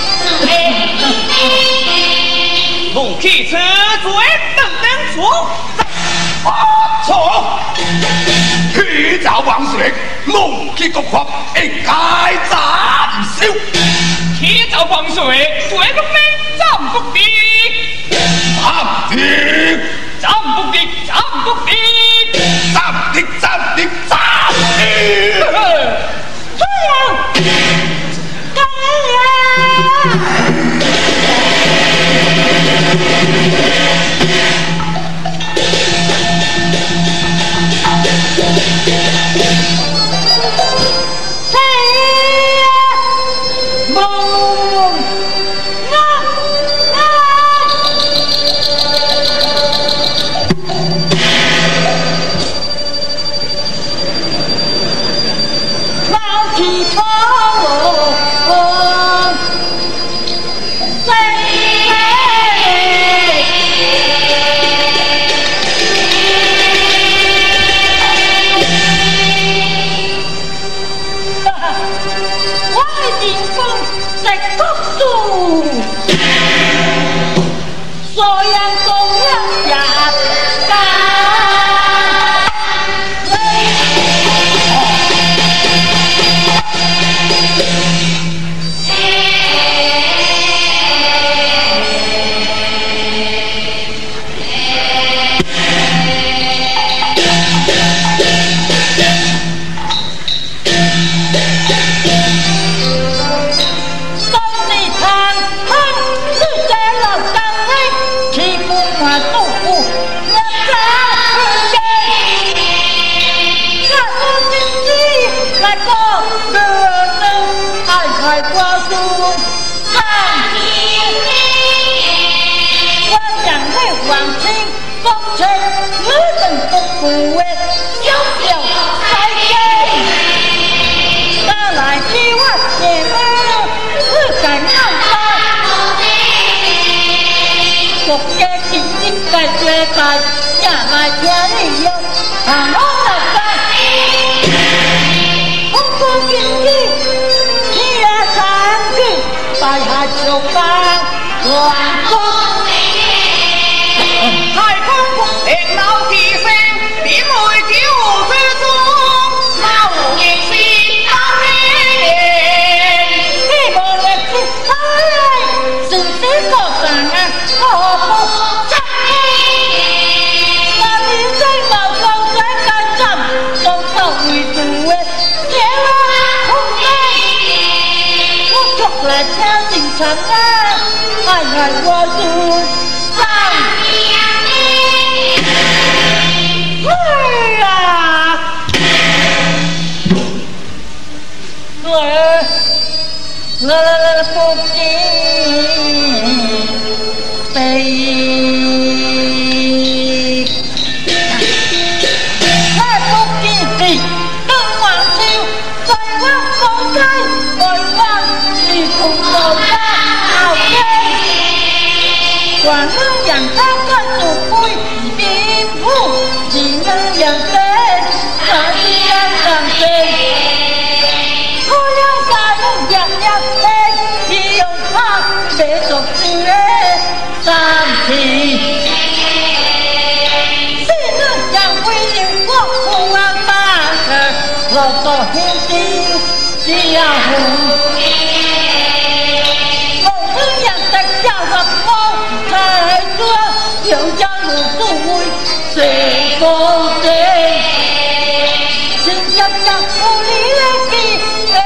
龙气车嘴等等错，啊错，去找王水，龙气国法应该斩首。去找王水，对个名斩不敌，斩敌，斩不敌，斩不敌，斩敌，斩敌，斩敌。 这样，该呀。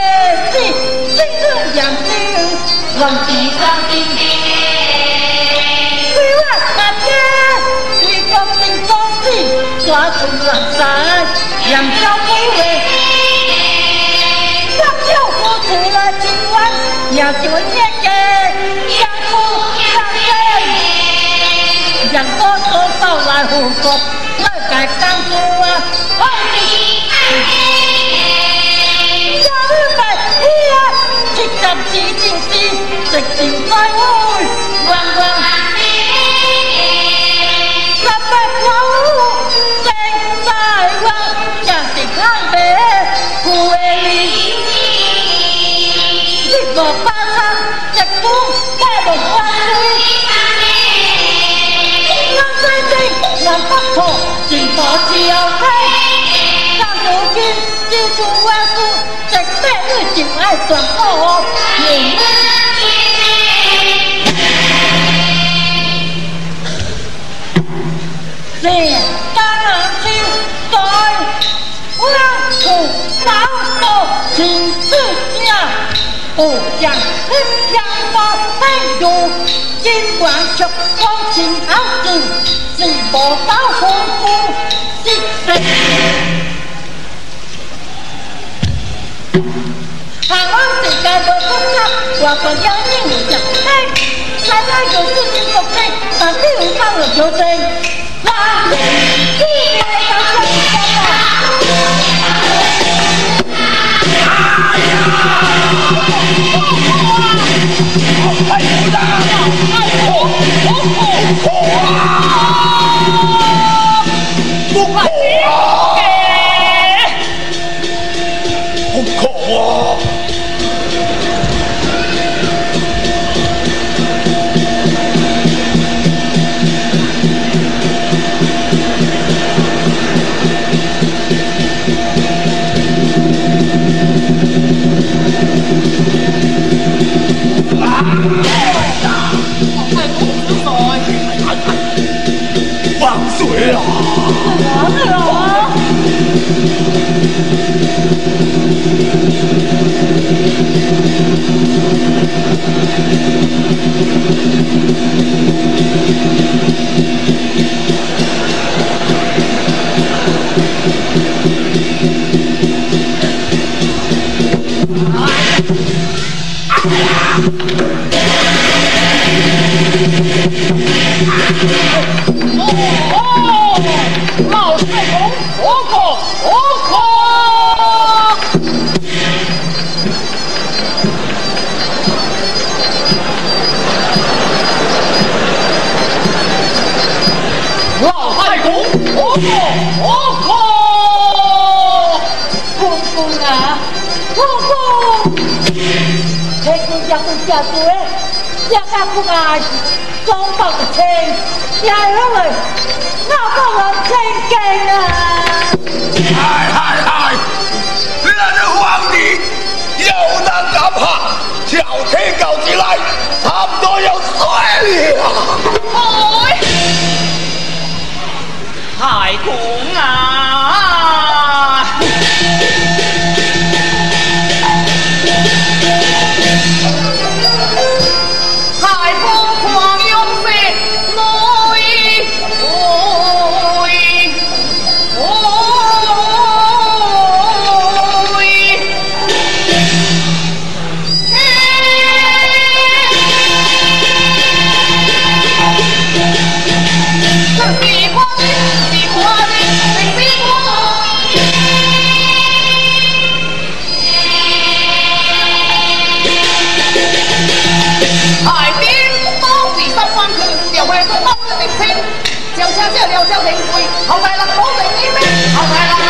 人自相知。 不能在扬州归回。三舅父出了今晚，也就也给杨夫上阵，杨多多少来护国，来改当初啊，好的。下日白天啊，七十四件事，直情在会汪汪。三百口正在汪，也是看白苦的你。一个巴掌，一股带动风水。南西北，南北错，前途只有黑。但如今只做我夫，直逼你就爱转我命。这当然就在我土老多情之家。不想一向把飞入今晚却光情好子是无到丰富是谁台湾世界无复杂我国要应有着嘿来来有事情国际但你有放了求证来去别到这里哎呀！太苦了，太苦，好苦啊！不苦啊！不苦啊！放水啊！完了！哦，老太公，我可，我可。老太公，我可，我可。公公啊，公公，这个家是家主诶，家家不爱。装爆的车，也因为我帮人真劲啊！ 嗨嗨嗨！你那个皇帝又能敢怕，跳起搞起来，差不多要碎了。 哎，太公啊！太公狂勇士，来海边當時收翻佢，又係個乜的稱，就車之後又就定會，後大啦保定啲咩？後大啦。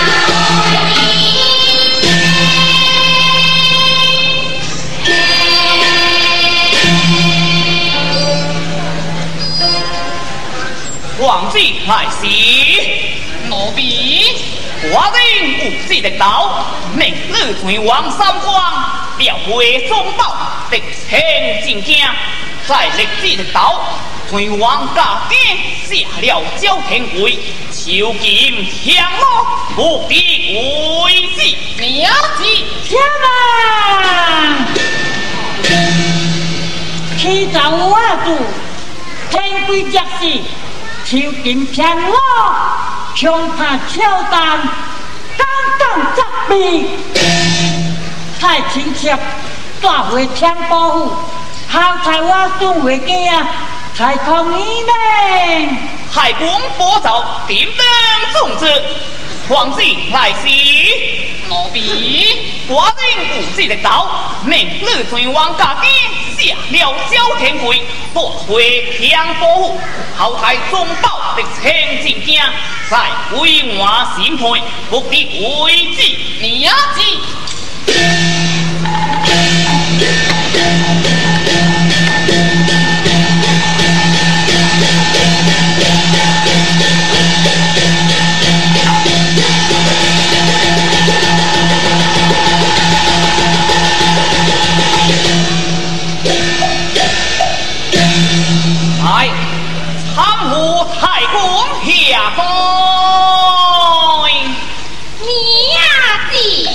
皇子來時，奴婢我定無知的道，明日傳王三光，表會中報，敵情戰驚，在歷史的道，傳王家爹下了朝廷會，朝見降落，目的為之，了之天啊！起早我主，天歸將士。朝見平咯。 穷怕挑担，刚刚责备，太亲切，大会听保护，好在我送回家啊，才抗议呢。 海公佛早点灯种子，皇帝来时。奴婢寡人有志的道，明日全王家己下了小天柜，大会听保护，后台中报的千金惊，在归还审判，不敌为止名字。来，参赴太公下拜。 名字。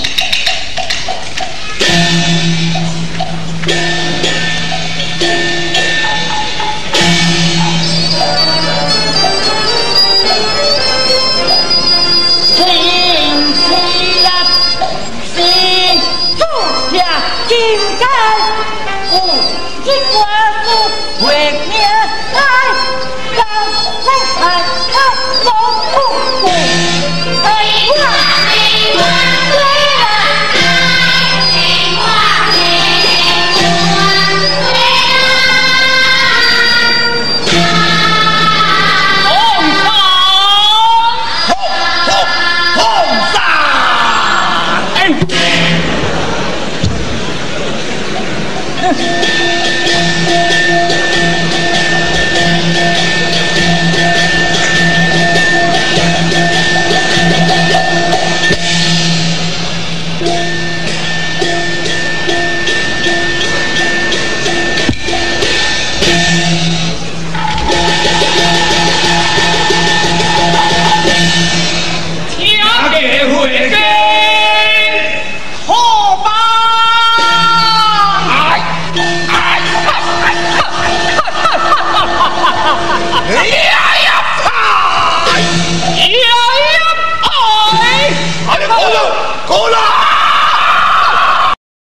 天气热，是主呀金盖，有一寡子为名来，高来看看龙虎虎，哎呀！ 过来！